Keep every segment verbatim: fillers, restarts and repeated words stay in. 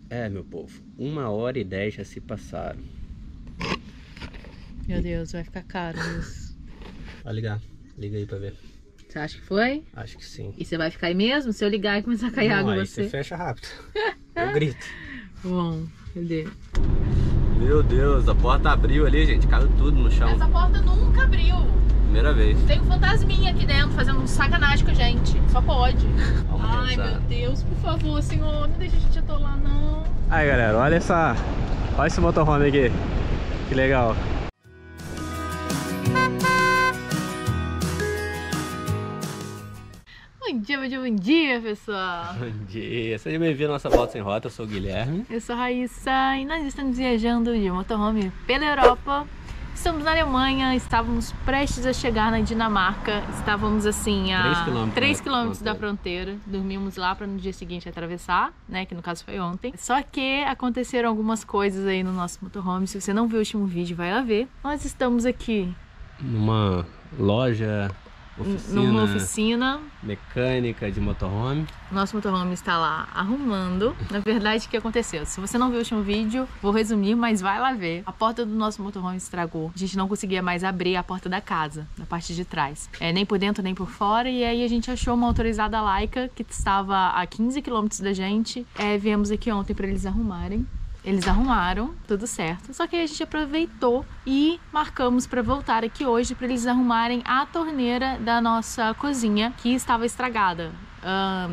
É, meu povo, uma hora e dez já se passaram. Meu Deus, vai ficar caro isso. Vai ligar, liga aí pra ver. Você acha que foi? Acho que sim. E você vai ficar aí mesmo? Se eu ligar e começar a cair Não, água aí você? você fecha rápido. Eu grito. Bom, cadê? Meu Deus, a porta abriu ali, gente. Caiu tudo no chão. Essa porta nunca abriu. Primeira vez. Tem um fantasminha aqui dentro fazendo um sacanagem com a gente. Só pode. Vamos Ai, pensar. meu Deus, por favor, senhor, não deixa a gente atolar, não. Aí, galera, olha essa. Olha esse motorhome aqui. Que legal. Bom dia, bom dia, bom dia, pessoal. Bom dia. Seja bem-vindo à nossa Volta Sem Rota. Eu sou o Guilherme. Eu sou a Raíssa e nós estamos viajando de motorhome pela Europa. Estamos na Alemanha, estávamos prestes a chegar na Dinamarca. Estávamos assim a três quilômetros da fronteira. Dormimos lá para no dia seguinte atravessar, né? Que no caso foi ontem. Só que aconteceram algumas coisas aí no nosso motorhome. Se você não viu o último vídeo, vai lá ver. Nós estamos aqui Numa loja, oficina, numa oficina mecânica de motorhome. Nosso motorhome está lá arrumando. Na verdade, o que aconteceu? Se você não viu o último vídeo, vou resumir, mas vai lá ver. A porta do nosso motorhome estragou. A gente não conseguia mais abrir a porta da casa, na parte de trás. É, nem por dentro, nem por fora. E aí a gente achou uma autorizada Laika, que estava a quinze quilômetros da gente. É, viemos aqui ontem para eles arrumarem. Eles arrumaram, tudo certo. Só que a gente aproveitou e marcamos para voltar aqui hoje para eles arrumarem a torneira da nossa cozinha que estava estragada. Uh,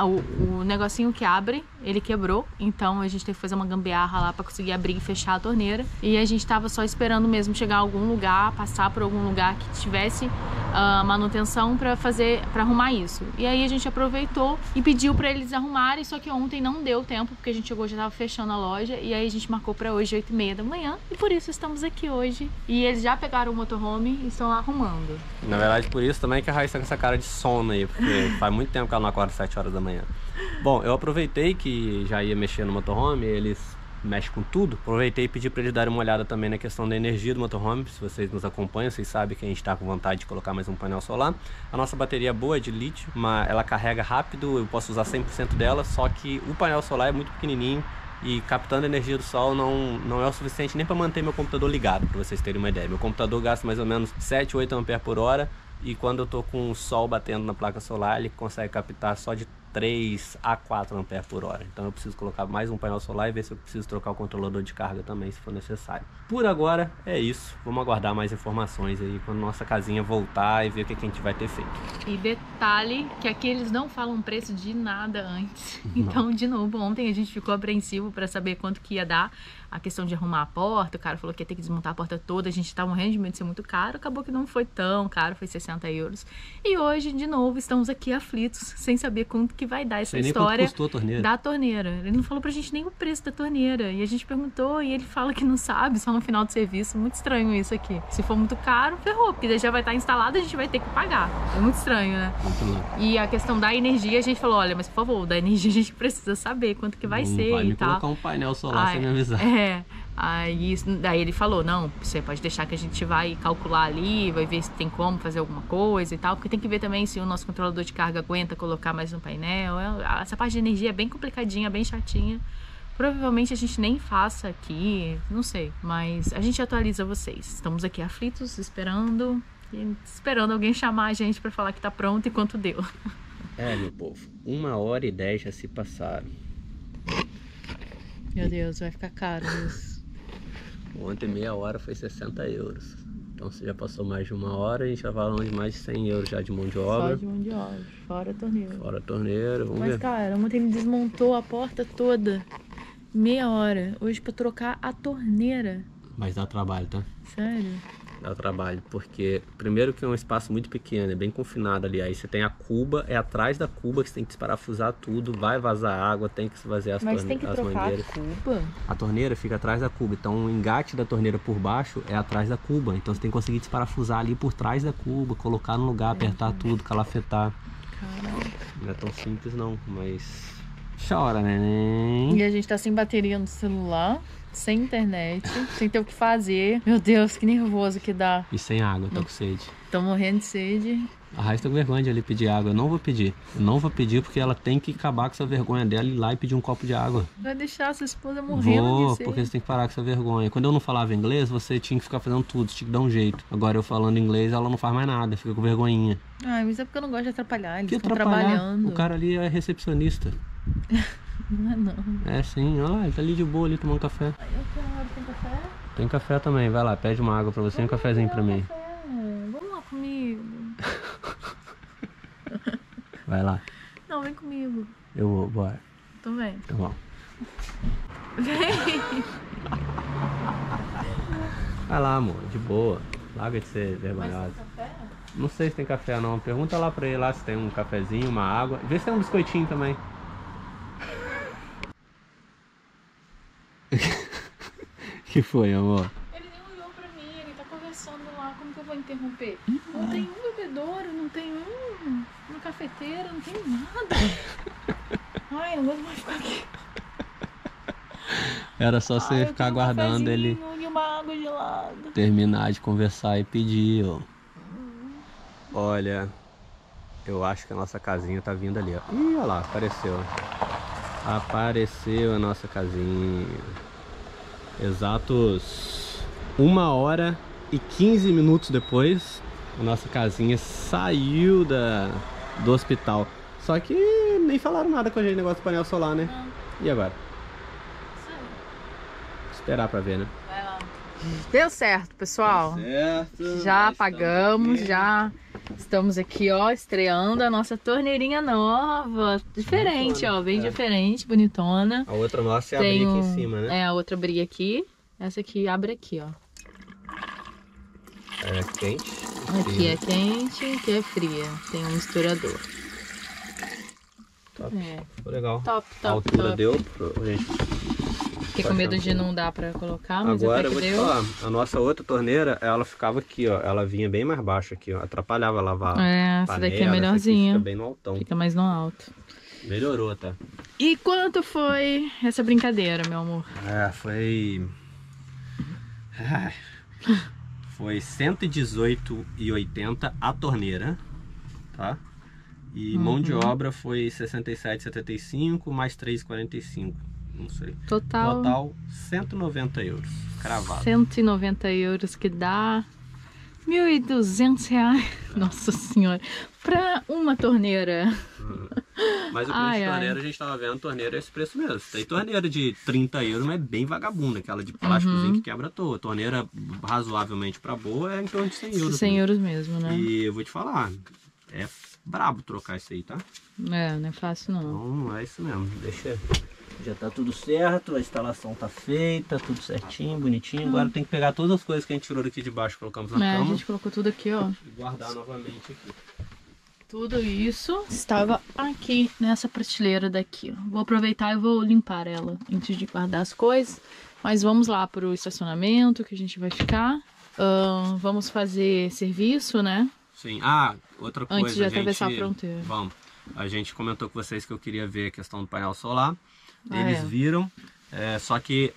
o, o negocinho que abre, ele quebrou, então a gente teve que fazer uma gambiarra lá para conseguir abrir e fechar a torneira. E a gente estava só esperando mesmo chegar a algum lugar, passar por algum lugar que tivesse uh, manutenção para fazer, para arrumar isso. E aí a gente aproveitou e pediu para eles arrumarem, só que ontem não deu tempo porque a gente chegou, já estava fechando a loja. E aí a gente marcou para hoje oito e meia da manhã e por isso estamos aqui hoje. E eles já pegaram o motorhome e estão lá arrumando. Na verdade, por isso também que a Raíssa tá com essa cara de sono aí, porque faz muito tempo que ela não acorda às sete horas da manhã. Bom, eu aproveitei que já ia mexer no motorhome, eles mexem com tudo. Aproveitei e pedi para eles darem uma olhada também na questão da energia do motorhome. Se vocês nos acompanham, vocês sabem que a gente está com vontade de colocar mais um painel solar. A nossa bateria é boa, é de lítio, mas ela carrega rápido, eu posso usar cem por cento dela, só que o painel solar é muito pequenininho e captando a energia do sol não, não é o suficiente nem para manter meu computador ligado, para vocês terem uma ideia. Meu computador gasta mais ou menos sete, oito amperes por hora e quando eu tô com o sol batendo na placa solar, ele consegue captar só de três a quatro amperes por hora. Então eu preciso colocar mais um painel solar e ver se eu preciso trocar o controlador de carga também, se for necessário. Por agora é isso. Vamos aguardar mais informações aí quando nossa casinha voltar e ver o que a gente vai ter feito. E detalhe que aqui eles não falam preço de nada antes. Então, de novo, ontem a gente ficou apreensivo para saber quanto que ia dar a questão de arrumar a porta. O cara falou que ia ter que desmontar a porta toda. A gente tava morrendo de medo de ser muito caro. Acabou que não foi tão caro, foi sessenta euros. E hoje, de novo, estamos aqui aflitos, sem saber quanto que vai dar essa nem história custou a torneira. da torneira. Ele não falou pra gente nem o preço da torneira. E a gente perguntou e ele fala que não sabe, só no final do serviço. Muito estranho isso aqui. Se for muito caro, ferrou, porque já vai estar instalado, a gente vai ter que pagar. É muito estranho, né? Muito louco. E a questão da energia, a gente falou, olha, mas por favor, da energia a gente precisa saber quanto que vai não ser vai e me tal. colocar um painel solar Ai, sem me avisar. É. Aí, daí ele falou, não, você pode deixar que a gente vai calcular ali, vai ver se tem como fazer alguma coisa e tal, porque tem que ver também se o nosso controlador de carga aguenta colocar mais um painel. Essa parte de energia é bem complicadinha, bem chatinha. Provavelmente a gente nem faça aqui, não sei, mas a gente atualiza vocês. Estamos aqui aflitos, esperando, esperando alguém chamar a gente para falar que tá pronto e quanto deu. É, meu povo, uma hora e dez já se passaram. Meu Deus, vai ficar caro isso. Ontem meia hora foi sessenta euros. Então se já passou mais de uma hora, a gente já falando de mais de cem euros já de mão de obra. Só de mão de obra, fora a torneira. Fora a torneira, vamos Mas ver. cara, ontem ele desmontou a porta toda. Meia hora. Hoje pra trocar a torneira. Mas dá trabalho, tá? Sério? Dá trabalho, porque primeiro que é um espaço muito pequeno, é bem confinado ali. Aí você tem a cuba, é atrás da cuba que você tem que desparafusar tudo, vai vazar água, tem que esvaziar as, Mas tem que as trocar mangueiras. a cuba? A torneira fica atrás da cuba, então o engate da torneira por baixo é atrás da cuba. Então você tem que conseguir desparafusar ali por trás da cuba, colocar no lugar, apertar tudo, calafetar. Caralho. Não é tão simples não, mas Chora, neném. E a gente tá sem bateria no celular, sem internet, sem ter o que fazer. Meu Deus, que nervoso que dá. E sem água, tô com sede. Tô morrendo de sede. A Raíssa tá com vergonha de ali pedir água. Eu não vou pedir. Eu não vou pedir porque ela tem que acabar com essa vergonha dela e ir lá e pedir um copo de água. Vai deixar sua esposa morrendo Vou, de sede. porque você tem que parar com essa vergonha. Quando eu não falava inglês, você tinha que ficar fazendo tudo, você tinha que dar um jeito. Agora eu falando inglês, ela não faz mais nada, fica com vergonhinha. Ai, mas é porque eu não gosto de atrapalhar, eles Que estão atrapalhar? trabalhando. O cara ali é recepcionista. Não é não. É sim, olha lá, ele tá ali de boa ali tomando café. Aí eu quero, tem café? Tem café também, vai lá, pede uma água pra você e um cafezinho pra mim. Café. Vamos lá comigo. Vai lá. Não, vem comigo. Eu vou, bora. Então vem. Tá bom. Vem. Vai lá, amor, de boa. Larga de ser vergonhosa. Café? Não sei se tem café não. Pergunta lá pra ele lá se tem um cafezinho, uma água. Vê se tem um biscoitinho também. Que foi, amor? Ele nem olhou pra mim, ele tá conversando lá. Como que eu vou interromper? Não tem um bebedouro, não tem um... uma cafeteira, não tem nada. Ai, eu não vou mais ficar aqui. Era só você Ai, eu ficar quero um aguardando ele cafezinho e uma água gelada. terminar de conversar e pedir, ó. Olha, eu acho que a nossa casinha tá vindo ali, ó. Ih, olha lá, apareceu. Apareceu a nossa casinha. Exatos uma hora e quinze minutos depois, a nossa casinha saiu da, do hospital. Só que nem falaram nada com a gente, negócio do painel solar, né? Não. E agora? Sei. Esperar pra ver, né? Vai lá. Deu certo, pessoal. Certo. Já apagamos, já estamos aqui, ó, estreando a nossa torneirinha nova. Diferente, Bonitona, ó, bem é. diferente, bonitona. A outra nossa é Tem abrir aqui um- em cima, né? É, a outra abrir aqui. Essa aqui abre aqui, ó. É quente. Aqui é quente, aqui é fria. Tem um misturador. Top. É. Ficou legal. Top, A top, altura top. deu, pro- gente. Fiquei com medo de não dar pra colocar, mas Agora até eu que vou te deu. falar, a nossa outra torneira, ela ficava aqui, ó. Ela vinha bem mais baixa aqui, ó. Atrapalhava a lavar. É, essa panela, daqui é essa melhorzinha. Fica bem no altão. Fica mais no alto. Melhorou até. E quanto foi essa brincadeira, meu amor? É, foi... Ai. Foi cento e dezoito reais e oitenta centavos a torneira, tá? E Uhum. mão de obra foi sessenta e sete reais e setenta e cinco centavos mais três reais e quarenta e cinco centavos. Não sei. Total, Total cento e noventa euros. Cravado. cento e noventa euros, que dá mil e duzentos reais. Nossa senhora. Pra uma torneira. Mas o preço Ai, de ai. torneira, a gente tava vendo torneira é esse preço mesmo. Tem torneira de trinta euros, mas é bem vagabunda. Aquela de plásticozinho Uhum. que quebra à toa. Torneira razoavelmente pra boa é em torno de cem euros. cem mesmo. euros mesmo, né? E eu vou te falar, é brabo trocar isso aí, tá? É, não é fácil não. Então é isso mesmo. Deixa. Já tá tudo certo, a instalação tá feita, tudo certinho, bonitinho. Agora tem que pegar todas as coisas que a gente tirou daqui de baixo, colocamos na É, a cama gente colocou tudo aqui, ó. e guardar novamente aqui. Tudo isso estava aqui nessa prateleira daqui, ó. Vou aproveitar e vou limpar ela antes de guardar as coisas. Mas vamos lá pro estacionamento que a gente vai ficar. Ahn, vamos fazer serviço, né? Sim. Ah, outra coisa. Antes de a atravessar gente... a fronteira. Vamos. A gente comentou com vocês que eu queria ver a questão do painel solar. Ah, Eles é. viram, é, só que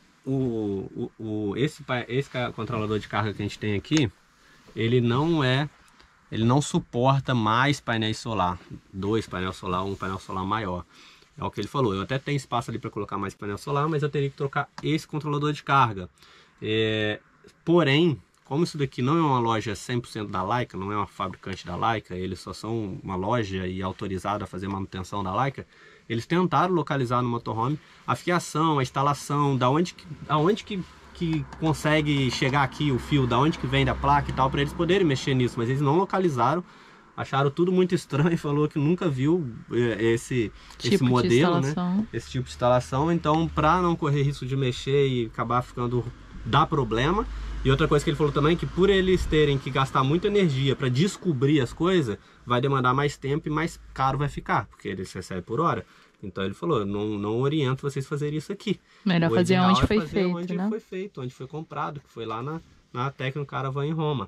o, o, o, esse, pa- esse ca- controlador de carga que a gente tem aqui, ele não é, ele não suporta mais painéis solar, dois painéis solar, um painel solar maior. É o que ele falou. Eu até tenho espaço ali para colocar mais painel solar, mas eu teria que trocar esse controlador de carga. É, porém, como isso daqui não é uma loja cem por cento da Leica, não é uma fabricante da Leica, eles só são uma loja e autorizada a fazer manutenção da Leica, eles tentaram localizar no motorhome a fiação, a instalação, da onde que, aonde que, que consegue chegar aqui o fio, da onde que vem da placa e tal, para eles poderem mexer nisso, mas eles não localizaram, acharam tudo muito estranho e falou que nunca viu é, esse, Tipo esse de modelo, né? instalação. Esse tipo de instalação, então para não correr risco de mexer e acabar ficando, dá problema. E outra coisa que ele falou também é que por eles terem que gastar muita energia para descobrir as coisas, vai demandar mais tempo e mais caro vai ficar, porque eles recebem por hora. Então ele falou, não, não oriento vocês a fazerem isso aqui. Melhor O fazer ideal onde é foi fazer feito, onde né? foi feito, onde foi comprado, que foi lá na, na Tecno Caravan em Roma.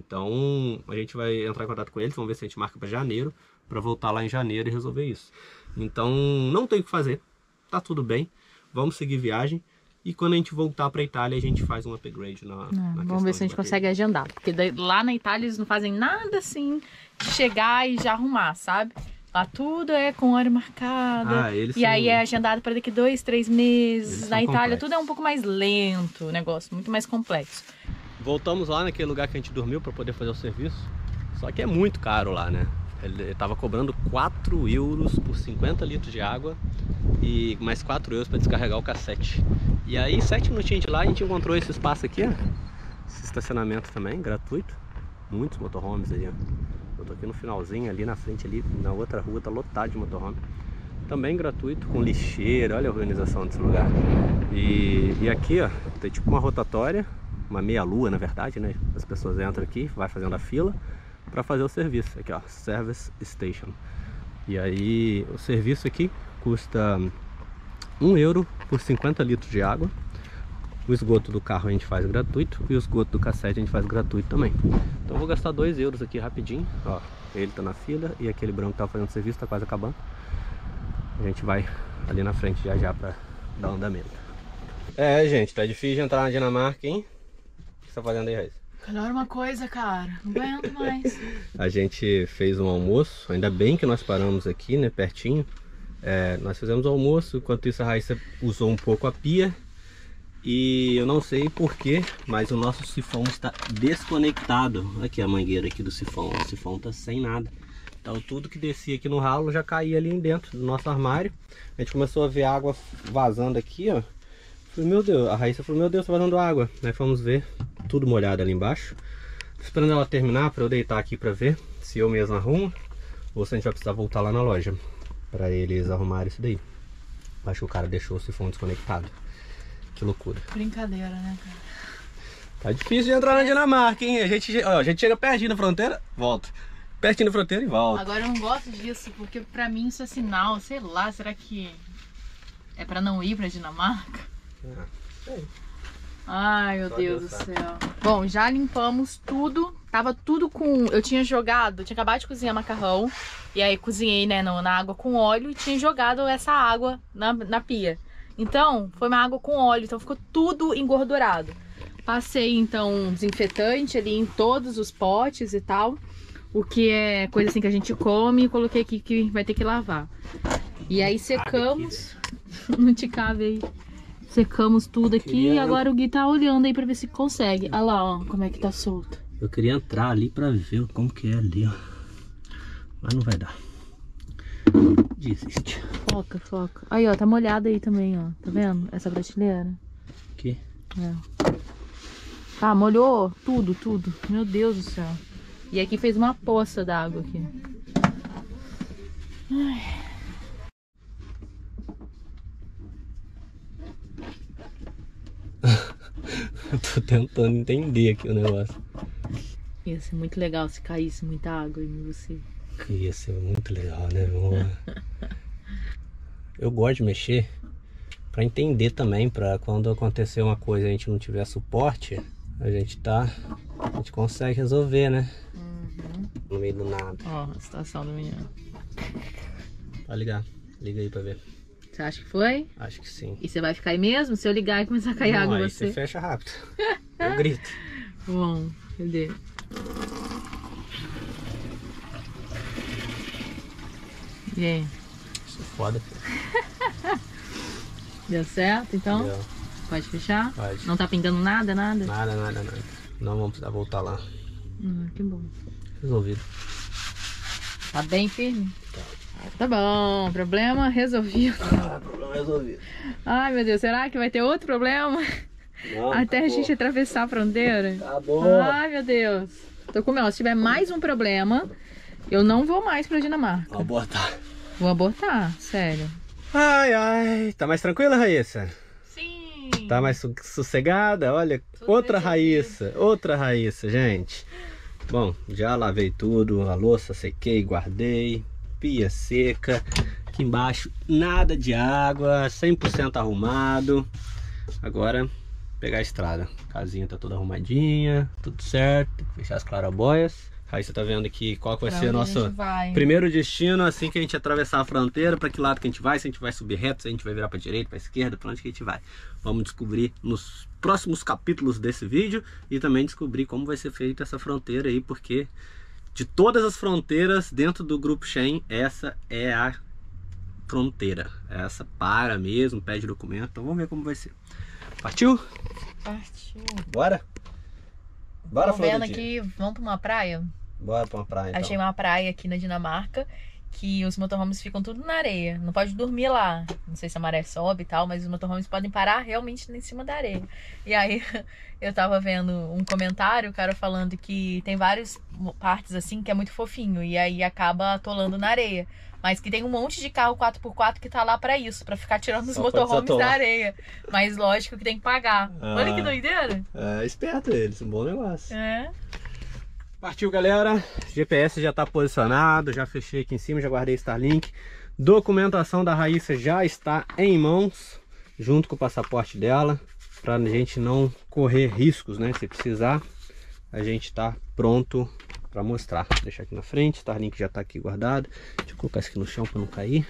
Então a gente vai entrar em contato com eles, vamos ver se a gente marca para janeiro, para voltar lá em janeiro e resolver isso. Então não tem o que fazer, tá tudo bem, vamos seguir viagem. E quando a gente voltar pra Itália, a gente faz um upgrade na, não, na vamos ver se a gente consegue agendar. Porque daí, lá na Itália eles não fazem nada assim de chegar e já arrumar, sabe? Lá tudo é com hora marcada. Ah, eles e são... aí é agendado para daqui dois, três meses. Eles na Itália complexos. tudo é um pouco mais lento, o negócio, muito mais complexo. Voltamos lá naquele lugar que a gente dormiu para poder fazer o serviço. Só que é muito caro lá, né? Ele tava cobrando quatro euros por cinquenta litros de água e mais quatro euros para descarregar o cassete. E aí, sete minutinhos de lá, a gente encontrou esse espaço aqui, ó. Esse estacionamento também, gratuito. Muitos motorhomes aí, ó. Eu tô aqui no finalzinho, ali na frente, ali na outra rua, tá lotado de motorhome. Também gratuito, com lixeira, olha a organização desse lugar. E, e aqui, ó, tem tipo uma rotatória, uma meia-lua, na verdade, né? As pessoas entram aqui, vai fazendo a fila para fazer o serviço. Aqui, ó, Service Station. E aí, o serviço aqui custa um euro por cinquenta litros de água. O esgoto do carro a gente faz gratuito e o esgoto do cassete a gente faz gratuito também. Então eu vou gastar dois euros aqui rapidinho. Ó, ele tá na fila e aquele branco que tava fazendo serviço tá quase acabando. A gente vai ali na frente já já pra dar andamento. É, gente, tá difícil de entrar na Dinamarca, hein? O que você tá fazendo aí, Raíssa? Melhor uma coisa, cara. Não aguento mais. A gente fez um almoço, ainda bem que nós paramos aqui, né, pertinho. É, nós fizemos o almoço, enquanto isso a Raíssa usou um pouco a pia. E eu não sei porquê, mas o nosso sifão está desconectado. Aqui a mangueira aqui do sifão, o sifão tá sem nada. Então tudo que descia aqui no ralo já caía ali dentro do nosso armário. A gente começou a ver água vazando aqui, ó. Falei, meu Deus, a Raíssa falou, meu Deus, tá vazando água. Aí fomos ver, tudo molhado ali embaixo. Tô esperando ela terminar para eu deitar aqui para ver se eu mesmo arrumo ou se a gente vai precisar voltar lá na loja para eles arrumarem isso daí. Acho que o cara deixou o sifão desconectado. Que loucura. Brincadeira, né, cara? Tá difícil de entrar na Dinamarca, hein? A gente, ó, a gente chega pertinho da fronteira, volta. Pertinho da fronteira e volta. Agora eu não gosto disso, porque pra mim isso é sinal, sei lá, será que é pra não ir pra Dinamarca? Ah, sei. Ai, meu Só Deus Deus do sabe. céu. Bom, já limpamos tudo. Tava tudo com... Eu tinha jogado, eu tinha acabado de cozinhar macarrão. E aí cozinhei, né, no, na água com óleo e tinha jogado essa água na, na pia. Então, foi uma água com óleo, então ficou tudo engordurado. Passei, então, um desinfetante ali em todos os potes e tal. O que é coisa assim que a gente come. Coloquei aqui que vai ter que lavar. E aí secamos. Não te cabe aí. Secamos tudo aqui Queria... e agora o Gui tá olhando aí pra ver se consegue. Olha lá, ó, como é que tá solto. Eu queria entrar ali pra ver como que é ali, ó. Mas não vai dar. Desiste. Foca, foca. Aí, ó, tá molhado aí também, ó. Tá vendo? Essa prateleira. Aqui. É. Tá, molhou tudo, tudo. Meu Deus do céu. E aqui fez uma poça d'água aqui. Ai. Eu tô tentando entender aqui o negócio. Ia ser muito legal se caísse muita água em você. Ia ser muito legal, né, amor? Eu gosto de mexer pra entender também, pra quando acontecer uma coisa e a gente não tiver suporte, a gente tá... A gente consegue resolver, né? Uhum. No meio do nada. Ó, a situação do menino. Pode ligar. Liga aí pra ver. Você acha que foi? Acho que sim. E você vai ficar aí mesmo? Se eu ligar e começar a cair Não, água em aí você? você fecha rápido. Eu grito. Bom, cadê? E aí? Isso é foda, filho. Deu certo, então? Deu. Pode fechar? Pode. Não tá pingando nada, nada? Nada, nada, nada. Não vamos precisar voltar lá. Hum, que bom. Resolvido. Tá bem firme? Tá. Tá bom, problema resolvido. Ah, problema resolvido. Ai, meu Deus, será que vai ter outro problema? Não, Até acabou. a gente atravessar a fronteira? Acabou. Ai, meu Deus. Tô com medo. Se tiver mais um problema, eu não vou mais pra Dinamarca. Vou abortar. Vou abortar, sério. Ai, ai. Tá mais tranquila, Raíssa? Sim. Tá mais su- sossegada? Olha, Tudo outra resolvido. Raíssa. Outra Raíssa, gente. Bom, já lavei tudo. A louça sequei, guardei. Pia seca. Aqui embaixo nada de água. cem por cento arrumado. Agora pegar a estrada. A casinha tá toda arrumadinha. Tudo certo. Tem que fechar as clarabóias. Aí você tá vendo aqui qual que vai Pra ser onde a nosso gente vai. primeiro destino assim que a gente atravessar a fronteira, para que lado que a gente vai, se a gente vai subir reto, se a gente vai virar para direita, para esquerda, para onde que a gente vai. Vamos descobrir nos próximos capítulos desse vídeo e também descobrir como vai ser feita essa fronteira aí, porque de todas as fronteiras dentro do grupo Shen, essa é a fronteira. Essa para mesmo, pede documento, então vamos ver como vai ser. Partiu? Partiu. Bora? Bora, Tô Flor vendo do dia. aqui, vamos pra uma praia? Bora pra uma praia, então. Achei uma praia aqui na Dinamarca que os motorhomes ficam tudo na areia. Não pode dormir lá. Não sei se a maré sobe e tal, mas os motorhomes podem parar realmente em cima da areia. E aí eu tava vendo um comentário, o cara falando que tem várias partes assim que é muito fofinho e aí acaba atolando na areia. Mas que tem um monte de carro quatro por quatro que tá lá pra isso, pra ficar tirando os Só pode motorhomes desatolar. da areia. Mas lógico que tem que pagar. Ah. Olha que doideira. É esperto eles, um bom negócio. É. Partiu, galera. G P S já está posicionado, já fechei aqui em cima, já guardei Starlink. Documentação da Raíssa já está em mãos, junto com o passaporte dela, para a gente não correr riscos, né? Se precisar, a gente está pronto para mostrar. Vou deixar aqui na frente, Starlink já está aqui guardado. Deixa eu colocar isso aqui no chão para não cair.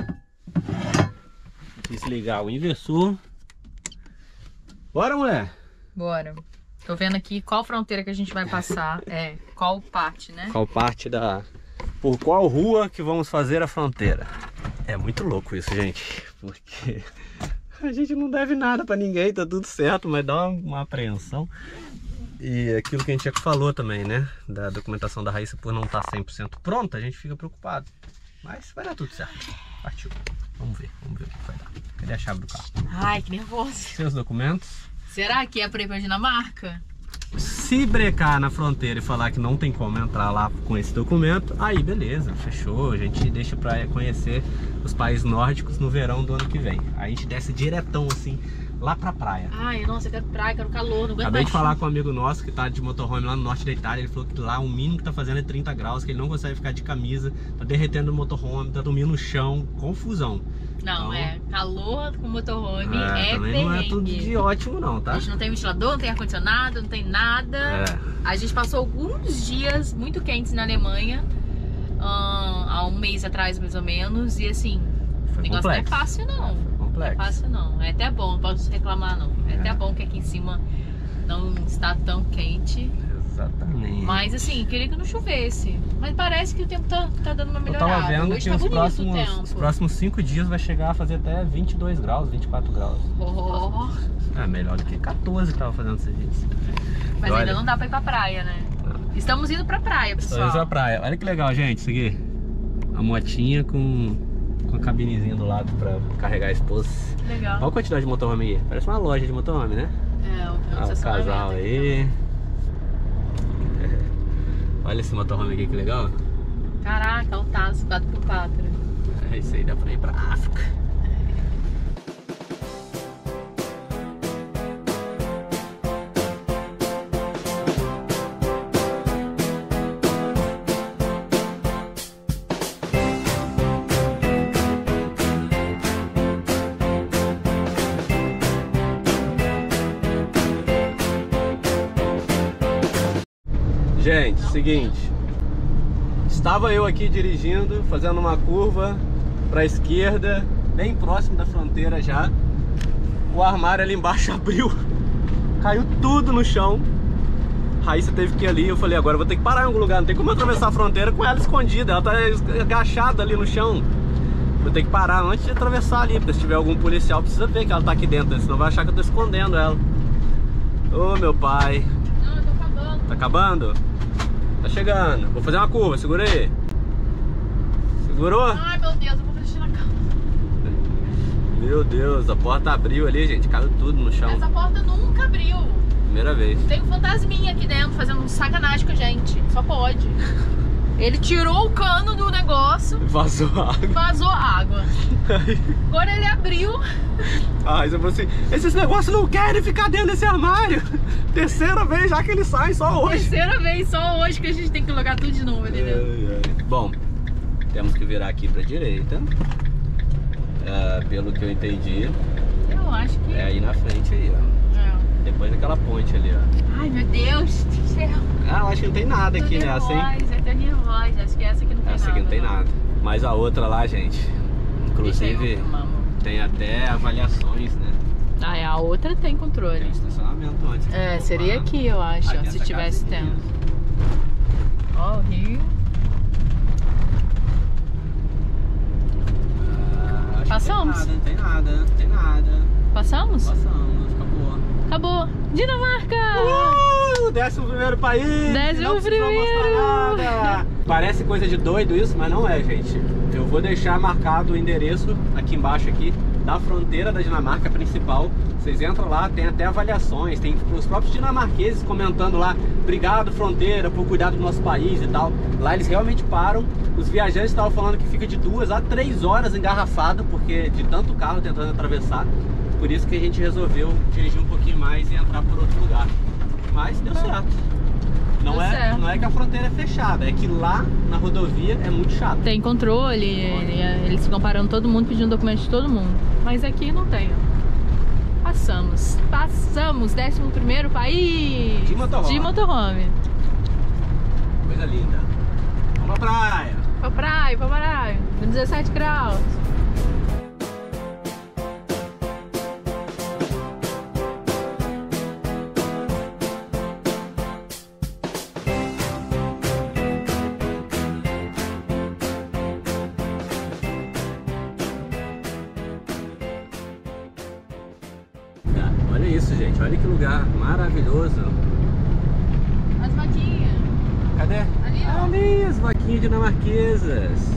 Desligar o inversor. Bora, mulher! Bora. Tô vendo aqui qual fronteira que a gente vai passar. É, qual parte, né? Qual parte da... Por qual rua que vamos fazer a fronteira? É muito louco isso, gente. Porque a gente não deve nada pra ninguém, tá tudo certo, mas dá uma, uma apreensão. E aquilo que a gente já falou também, né? Da documentação da Raíssa por não estar cem por cento pronta, a gente fica preocupado. Mas vai dar tudo certo. Partiu. Vamos ver, vamos ver o que vai dar. Cadê a chave do carro? Ai, que nervoso. Seus documentos. Será que é pra ir pra Dinamarca? Se brecar na fronteira e falar que não tem como entrar lá com esse documento, aí beleza, fechou. A gente deixa pra conhecer os países nórdicos no verão do ano que vem. Aí a gente desce diretão assim, lá pra praia. Ai, nossa, eu quero praia, quero calor, não aguento Acabei mais de falar com um amigo nosso que tá de motorhome lá no norte da Itália. Ele falou que lá o mínimo que tá fazendo é trinta graus, que ele não consegue ficar de camisa, tá derretendo no motorhome, tá dormindo no chão, confusão. Não, Então, é calor com motorhome, é, é, também perrengue. não é tudo de ótimo não, tá? A gente não tem ventilador, não tem ar-condicionado, não tem nada. É. A gente passou alguns dias muito quentes na Alemanha, hum, há um mês atrás mais ou menos, e assim, Foi o negócio não é complexo. fácil não. Foi Não é complexo. fácil não. É até bom, não posso reclamar não. É, É. até bom que aqui em cima não está tão quente. Exatamente. Mas assim, queria que não chovesse. Mas parece que o tempo tá, tá dando uma Eu melhorada. tava vendo Hoje que tá os bonito próximos, o tempo. os próximos cinco dias vai chegar a fazer até vinte e dois graus, vinte e quatro graus. Oh, É melhor do que quatorze que tava fazendo esses dias. mas Olha. ainda não dá pra ir pra praia, né? Não. Estamos indo pra praia, pessoal. Estamos na praia. Olha que legal, gente, isso aqui. A motinha com, com a cabinezinha do lado pra carregar a esposa. Legal. Olha a quantidade de motorhome aí. Parece uma loja de motorhome, né? É, o, o Ah, o estacionamento casal aqui aí. Olha esse motorhome aqui, que legal. também. Caraca, o Tasso quatro por quatro. É isso aí, dá pra ir pra África. Gente, seguinte, estava eu aqui dirigindo, fazendo uma curva para a esquerda, bem próximo da fronteira já. O armário ali embaixo abriu, caiu tudo no chão. Raíssa teve que ir ali, eu falei, agora eu vou ter que parar em algum lugar, não tem como eu atravessar a fronteira com ela escondida, ela tá agachada ali no chão. Vou ter que parar antes de atravessar ali, porque se tiver algum policial precisa ver que ela tá aqui dentro, senão vai achar que eu tô escondendo ela. Ô meu pai. Não, eu tô acabando. Tá acabando? Tá chegando. Vou fazer uma curva, segura aí. Segurou? Ai, meu Deus, eu vou mexer na cama. Meu Deus, a porta abriu ali, gente. Caiu tudo no chão. Essa porta nunca abriu. Primeira vez. Tem um fantasminha aqui dentro fazendo um sacanagem com a gente. Só pode. Ele tirou o cano do negócio, Vazou a água. vazou a água. Agora ele abriu. Ah, isso eu falei assim, esses negócios não querem ficar dentro desse armário. Terceira vez já que eles saem só hoje. Terceira vez só hoje que a gente tem que colocar tudo de novo, entendeu? Ai, ai. Bom, temos que virar aqui pra direita. É, pelo que eu entendi, Eu acho que... é aí na frente aí, ó. É. Depois daquela ponte ali, ó. Ai, meu Deus. céu. Ah, eu acho que não tem nada aqui tô nessa, hein? nervosa, eu tô nervosa. Acho que essa aqui não tem Essa nada. aqui não tem não. nada. Mas a outra lá, gente, inclusive Deixa eu filmar, amor. tem até avaliações, né? Ah, é, a outra tem controle. Tem estacionamento antes. É, seria aqui, eu acho, Aqui ó, se essa tivesse casinha. tempo. Ó, o rio. Ah, acho que Passamos? Não tem nada, não tem nada, não tem nada. Passamos? Passamos, acabou. Acabou. Dinamarca! Uh, décimo primeiro país! Décimo não precisou primeiro. mostrar nada. Parece coisa de doido isso, mas não é, gente. Eu vou deixar marcado o endereço aqui embaixo aqui da fronteira da Dinamarca principal. Vocês entram lá, tem até avaliações, tem os próprios dinamarqueses comentando lá: obrigado, fronteira, por cuidar do nosso país e tal. Lá eles realmente param. Os viajantes estavam falando que fica de duas a três horas engarrafado, porque de tanto carro tentando atravessar. Por isso que a gente resolveu dirigir um pouquinho mais e entrar por outro lugar. Mas deu certo. Não, Deu é, certo. não é que a fronteira é fechada, é que lá na rodovia é muito chato. Tem controle, ele- eles ficam parando todo mundo, pedindo documento de todo mundo. Mas aqui não tem, ó. Passamos, passamos, décimo primeiro país De motorhome. de motorhome. Coisa linda. Vamos pra praia. Pra praia, pra praia, dezessete graus. Olha isso, gente. Olha que lugar maravilhoso. As vaquinhas. Cadê? Ali, ó. Ali, as vaquinhas dinamarquesas.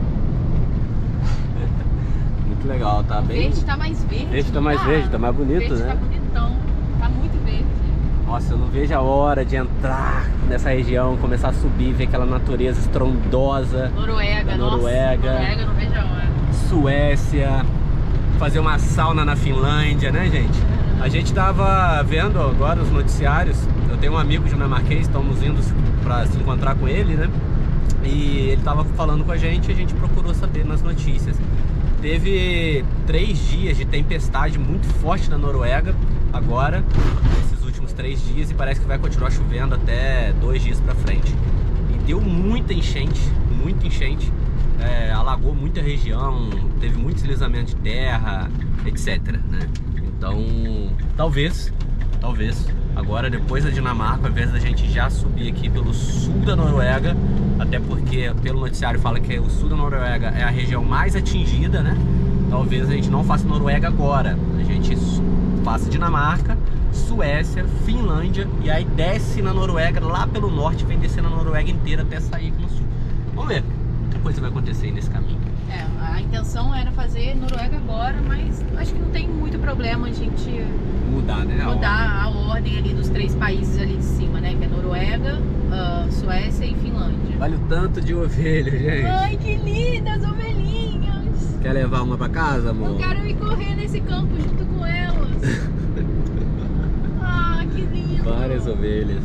Muito legal, tá bem... Verde tá mais verde. Verde tá mais verde, tá mais bonito, verde né? Tá bonitão, tá muito verde. Nossa, eu não vejo a hora de entrar nessa região, começar a subir, ver aquela natureza estrondosa. Noruega, Da nossa. Noruega. Noruega, não vejo a hora. Suécia, fazer uma sauna na Finlândia, né, gente? A gente tava vendo agora os noticiários. Eu tenho um amigo dinamarquês, estamos indo para se encontrar com ele, né? E ele tava falando com a gente e a gente procurou saber nas notícias. Teve três dias de tempestade muito forte na Noruega agora, nesses últimos três dias, e parece que vai continuar chovendo até dois dias pra frente. E deu muita enchente, muita enchente. É, alagou muita região, teve muito deslizamento de terra, etcétera, né? Então, talvez, talvez, agora depois da Dinamarca, ao invés da gente já subir aqui pelo sul da Noruega, até porque pelo noticiário fala que o sul da Noruega é a região mais atingida, né? Talvez a gente não faça Noruega agora, a gente faça Dinamarca, Suécia, Finlândia e aí desce na Noruega lá pelo norte, vem descer na Noruega inteira até sair aqui no sul. Vamos ver. Coisa vai acontecer aí nesse caminho. É, a intenção era fazer Noruega agora, mas acho que não tem muito problema a gente Mudar, né? mudar a ordem ali dos três países ali de cima, né? Que é Noruega, uh, Suécia e Finlândia. Olha o tanto de ovelha, gente. Ai, que lindas ovelhinhas! Quer levar uma pra casa, amor? Eu quero ir correr nesse campo junto com elas. Ah, que lindo! Várias ovelhas.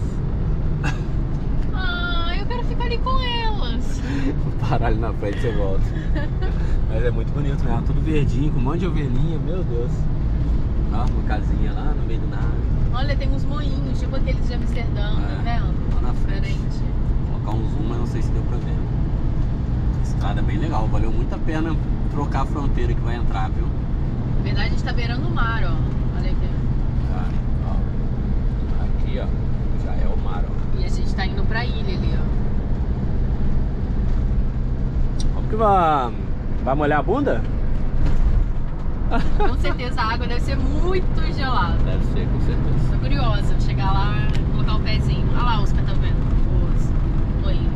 Ah, eu quero ficar ali com elas. Vou parar ali na frente e você volta. Mas é muito bonito, né? Tudo verdinho, com um monte de ovelhinha, meu Deus. Ó, uma casinha lá no meio do nada. Olha, tem uns moinhos, tipo aqueles de Amsterdã, tá É, vendo? lá na frente. Diferente. Vou colocar um zoom, mas não sei se deu pra ver. Estrada bem legal, valeu muito a pena trocar a fronteira que vai entrar, viu? Na verdade, a gente tá beirando o mar, ó. Olha aqui. Ah, ó. Aqui, ó, já é o mar, ó. E a gente tá indo pra ilha ali, ó. Como que vai, vai molhar a bunda? Com certeza a água deve ser muito gelada. Deve ser, com certeza. Tô curiosa, chegar lá e colocar o pezinho. Olha lá os que tá vendo. Os moinhos.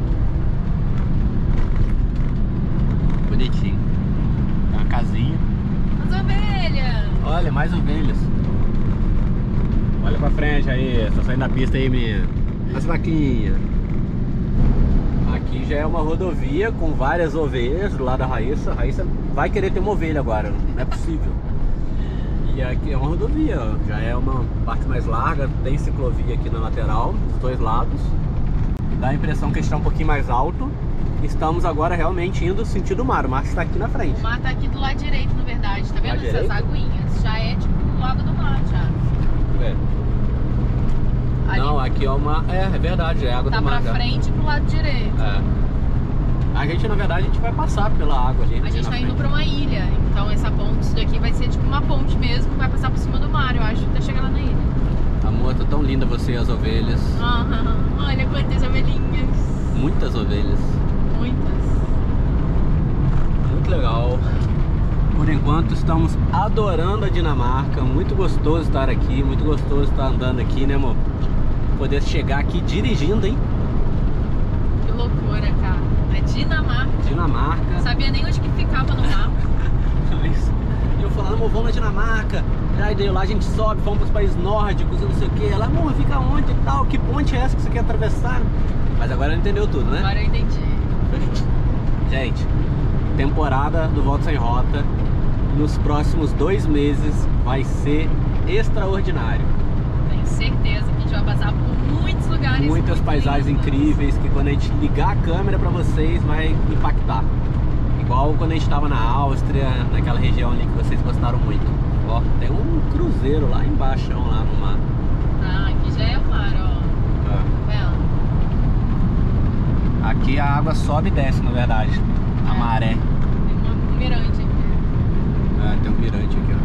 Bonitinho. Tem uma casinha. As ovelhas! Olha, mais ovelhas. Olha pra frente aí, tá saindo da pista aí, menina. As vaquinhas. Aqui já é uma rodovia com várias ovelhas do lado da Raíssa. A Raíssa vai querer ter uma ovelha agora, não é possível. E aqui é uma rodovia, ó. Já é uma parte mais larga, tem ciclovia aqui na lateral, dos dois lados. E dá a impressão que está um pouquinho mais alto. Estamos agora realmente indo sentido mar, o mar está aqui na frente. O mar tá aqui do lado direito, na verdade. Tá vendo Lado essas direito? aguinhas? Já é tipo o lago do mar, já. Deixa eu ver. Ali. Não, aqui aqui é uma... É, é verdade, é água Tá do mar. pra já. frente e pro lado direito. É. A gente, na verdade, a gente vai passar pela água ali. A gente na tá indo frente. pra uma ilha, então essa ponte, isso daqui vai ser tipo uma ponte mesmo, que vai passar por cima do mar, eu acho, até chegar lá na ilha. Amor, tá tão linda você e as ovelhas. Aham, olha quantas ovelhinhas. Muitas ovelhas. Muitas. Muito legal. Por enquanto estamos adorando a Dinamarca. Muito gostoso estar aqui, muito gostoso estar andando aqui, né, amor? Poder chegar aqui dirigindo, hein? Que loucura, cara. É Dinamarca. Dinamarca. Sabia nem onde que ficava no mapa. E eu falando, amor, vamos na Dinamarca. Aí daí lá a gente sobe, vamos pros países nórdicos e não sei o que. Ela, amor, fica onde e tal? Que ponte é essa que você quer atravessar? Mas agora ela entendeu tudo, né? Agora eu entendi. Gente, temporada do Volta Sem Rota nos próximos dois meses vai ser extraordinário. Tenho certeza que a gente vai passar por muitos lugares. Muitas muito paisagens lindos. incríveis que quando a gente ligar a câmera pra vocês vai impactar. Igual quando a gente tava na Áustria, naquela região ali que vocês gostaram muito. Ó, tem um cruzeiro lá embaixo, lá no mar. Ah, aqui já é o mar, ó. Ó. Tá vendo? Aqui a água sobe e desce, na verdade. A É. maré. Tem uma- um mirante aqui. É, tem um mirante aqui,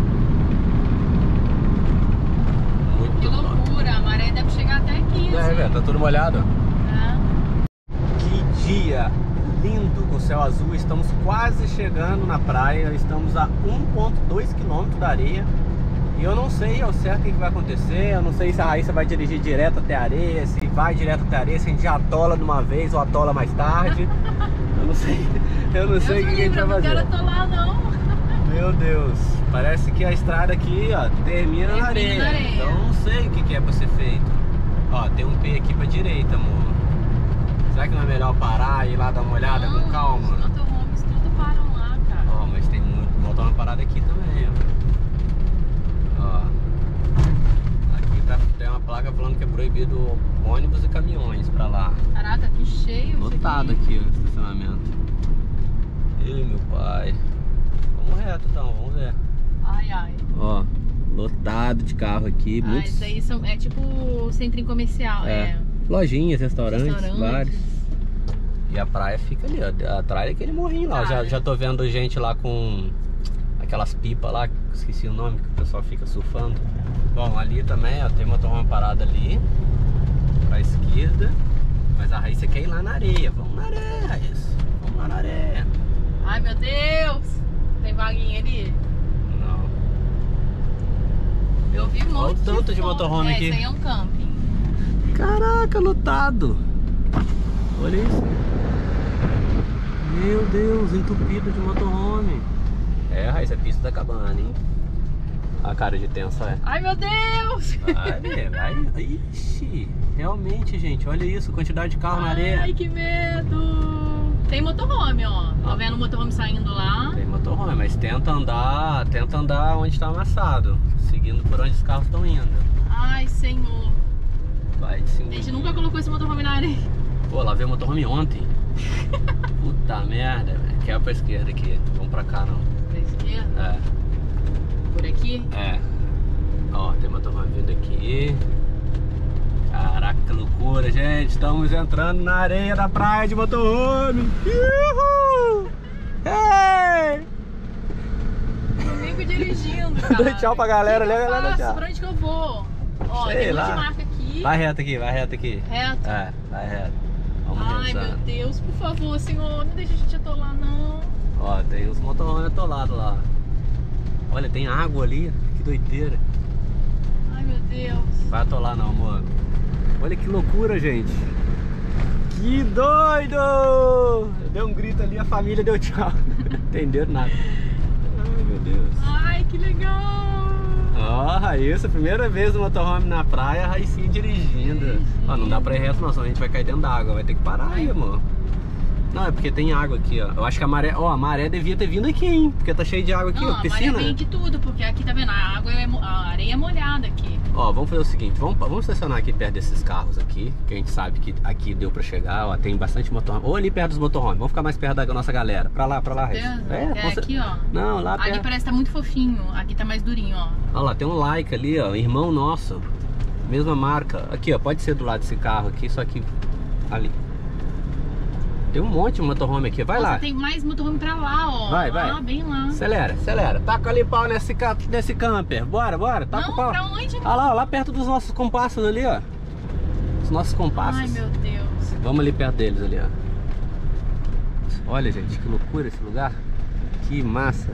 ó. Muito Que top. loucura, a maré deve chegar até aqui. É, assim. velho, tá tudo molhado. É. Que dia lindo com céu azul. Estamos quase chegando na praia. Estamos a um vírgula dois quilômetros da areia. E eu não sei ao certo o que vai acontecer. Eu não sei se a Raíssa vai dirigir direto até a areia, se vai direto até a areia, se a gente já atola de uma vez ou atola mais tarde. Eu não sei. Eu não sei o que, que a gente vai Eu não fazer. quero atolar, não. Meu Deus, parece que a estrada aqui, ó, termina, Termina na, areia. na areia. Então não sei o que, que é pra ser feito. Ó, tem um P aqui pra direita, amor. Será que não é melhor parar e ir lá dar uma olhada Não, com calma? Os motorhomes tudo param lá, cara. Ó, mas tem muito. Vou botar uma parada aqui também, ó. Ó. Aqui tá, tem uma placa falando que é proibido ônibus e caminhões pra lá. Caraca, que cheio. isso Lotado aqui. aqui o estacionamento. Ih, meu pai. Vamos reto então, vamos ver. Ai, ai. Ó, lotado de carro aqui. Ah, Muitos... isso aí são, é tipo centrinho comercial, É. é. Lojinhas, restaurantes, Restaurantes. bares. E a praia fica ali, ó. Atrás daquele morrinho lá. Já, Cara. já tô vendo gente lá com aquelas pipas lá, esqueci o nome, que o pessoal fica surfando. Bom, ali também, ó, tem uma uma parada ali pra esquerda. Mas a Raíssa quer ir lá na areia. Vamos na areia, Raíssa. Vamos lá na areia. Ai, meu Deus. Tem vaguinha ali? Não. Eu vi muito. Olha o tanto de foto. motorhome é, aqui. Isso aí é um camping. Caraca, lotado. Olha isso. Meu Deus, entupido de motorhome. É, Raíssa, é pista da cabana, hein? A cara de tensa é. Ai, meu Deus. Vai, vai. Ixi, realmente, gente, olha isso, quantidade de carro na areia. Ai, que medo. Tem motorhome, ó. Tá vendo o motorhome saindo lá? Tem motorhome, mas tenta andar, tenta andar onde tá amassado, seguindo por onde os carros estão indo. Ai, senhor. Vai de cima. A gente nunca colocou esse motorhome na areia. Pô, lá veio o motorhome ontem. Puta merda, velho. Quer pra esquerda aqui. Vamos pra cá, não. Pra esquerda? É, Por aqui? é. Ó, tem motorhome vindo aqui. Caraca, que loucura, gente. Estamos entrando na areia da praia de motorhome. Uhul! Hey! Comigo dirigindo, cara. Dá tchau pra galera, O que né, que eu galera? faço? Tchau. Pra onde que eu vou? Ó, Sei tem um monte lá. de marca aqui. Vai reto aqui, vai reto aqui. Reto. É, vai reto. Vamos Ai, meu rezando. Deus, por favor, senhor, não deixa a gente atolar, não. Ó, tem os motorhomes atolados lá. Olha, tem água ali. Que doideira. Ai, meu Deus. Vai atolar não, amor. Olha que loucura, gente. Que doido! Eu dei um grito ali, a família deu tchau. Não entenderam nada. Ai, meu Deus. Ai, que legal. Ó, Raíssa, primeira vez no motorhome na praia, a Raicinha dirigindo. Ó, não dá pra ir reto não, senão a gente vai cair dentro da água. Vai ter que parar aí, amor. Não, é porque tem água aqui, ó. Eu acho que a maré, ó, a maré devia ter vindo aqui, hein? Porque tá cheio de água aqui, Não, ó, a piscina. maré vem de tudo, porque aqui tá vendo, a água é, mo- a areia é molhada aqui. Ó, vamos fazer o seguinte, vamos, vamos estacionar aqui perto desses carros aqui, que a gente sabe que aqui deu pra chegar, ó, tem bastante motorhome. Ou ali perto dos motorhomes, vamos ficar mais perto da nossa galera. Pra lá, pra lá, Raíssa. Certeza? É, É, com cer- aqui, ó. Não, lá Ali perto. parece que tá muito fofinho, aqui tá mais durinho, ó. Olha lá, tem um like ali, ó, irmão nosso. Mesma marca. Aqui, ó, pode ser do lado desse carro aqui, só que ali. Tem um monte de motorhome aqui, vai Nossa, lá. tem mais motorhome pra lá, ó. Vai, vai. Ah, bem lá. Acelera, acelera. Taca ali pau nesse, ca... nesse camper. Bora, bora. Taca Não, o pau. pra onde? Olha lá, lá perto dos nossos compassos ali, ó. Os nossos compassos. Ai, meu Deus. Vamos ali perto deles ali, ó. Olha, gente, que loucura esse lugar. Que massa.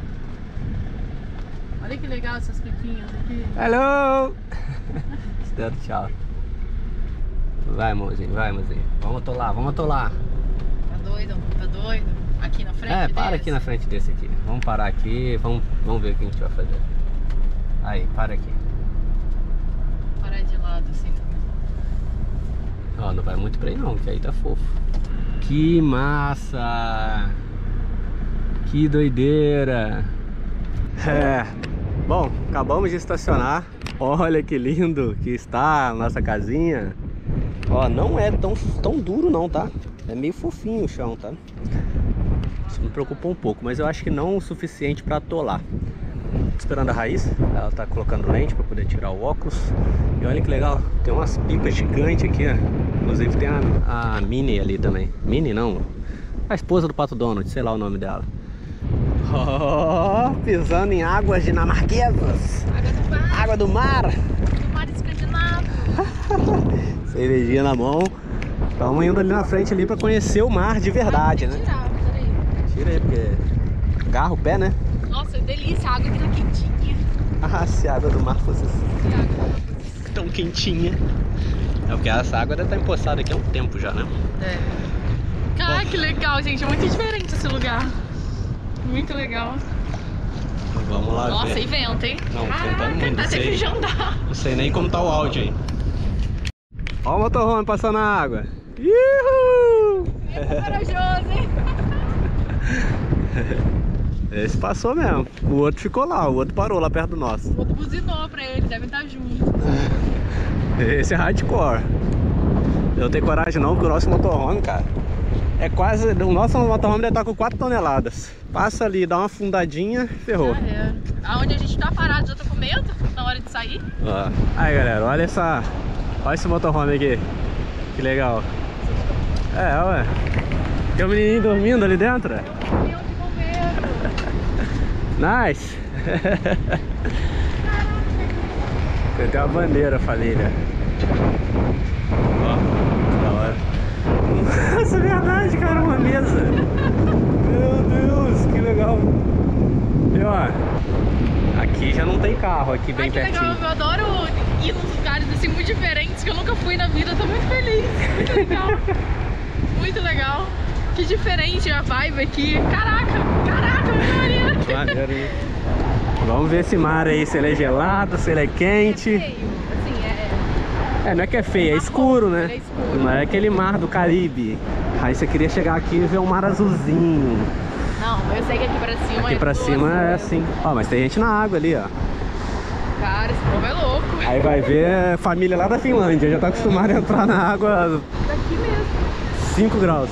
Olha que legal essas piquinhas aqui. Hello! Dando tchau. Vai, mozinho, vai, mozinho. Vamos atolar, vamos atolar. Tá doido? Tá doido? Aqui na frente É, para desse? aqui na frente desse aqui. Vamos parar aqui, vamos, vamos ver o que a gente vai fazer. Aí, para aqui. Parar de lado assim também. Ó, não vai muito pra aí não, que aí tá fofo. Que massa! Que doideira! É. Bom, acabamos de estacionar. Olha que lindo que está a nossa casinha. Ó, não é tão, tão duro não, tá? É meio fofinho o chão, tá? Isso me preocupa um pouco, mas eu acho que não o suficiente para atolar. Tô esperando a Raíssa, ela tá colocando lente para poder tirar o óculos. E olha que legal, tem umas pipas gigantes aqui, ó. Inclusive tem a, a Minnie ali também. Minnie não, a esposa do Pato Donald, sei lá o nome dela. Oh, pisando em águas dinamarquesas. Água do mar. Água do mar. Do mar escandinavo. Cervejinha na mão. Estamos indo ali na frente ali para conhecer o mar de verdade, ah, né? Tirar, peraí. Tira aí, porque agarra o pé, né? Nossa, delícia, a água aqui tá quentinha. Ah, se a água do mar fosse assim, Que água. tão quentinha. É porque essa água deve estar empoçada aqui há um tempo já, né? É. Ah, que legal, gente. É muito diferente esse lugar. Muito legal. Vamos lá Nossa, ver. e vento, hein? Não, Caraca, ventando muito, tá não sei. até de andar. Não sei nem como tá o áudio aí. Ó o motorhome passando na água. Uhul! É corajoso, hein? Esse passou mesmo. O outro ficou lá, o outro parou lá perto do nosso. O outro buzinou pra ele, devem estar juntos. Esse é hardcore. Eu não tenho coragem não, porque o nosso motorhome, cara, é quase... O nosso motorhome deve estar com quatro toneladas. Passa ali, dá uma afundadinha, ferrou. Já era. Aonde a gente tá parado, já tô com medo na hora de sair. Ó. Aí, galera, olha essa... Olha esse motorhome aqui. Que legal. É, ué. Tem um menininho dormindo ali dentro. Meu Deus, que bombeiro. Nice. Tem até uma bandeira, família. Ó, da hora. Nossa, é verdade, cara, uma mesa. Meu Deus, que legal. E ó, aqui já não tem carro, aqui bem Ai, que pertinho. legal, eu adoro ir nos lugares assim muito diferentes que eu nunca fui na vida, eu tô muito feliz. Muito legal. Muito legal. Que diferente a vibe aqui. Caraca, caraca, Maria. Maneiro, hein? Vamos ver esse mar aí, se ele é gelado, se ele é quente. É feio, assim, é... É, não é que é feio, é escuro, né? Ele é escuro. Não é aquele mar do Caribe. Aí você queria chegar aqui e ver um mar azulzinho. Não, eu sei que aqui pra cima Aqui é pra tudo cima azul, é né? assim. Ó, mas tem gente na água ali, ó. Cara, esse povo é louco. Aí vai ver a família lá da Finlândia, já tá acostumada a entrar na água Daqui mesmo. cinco graus.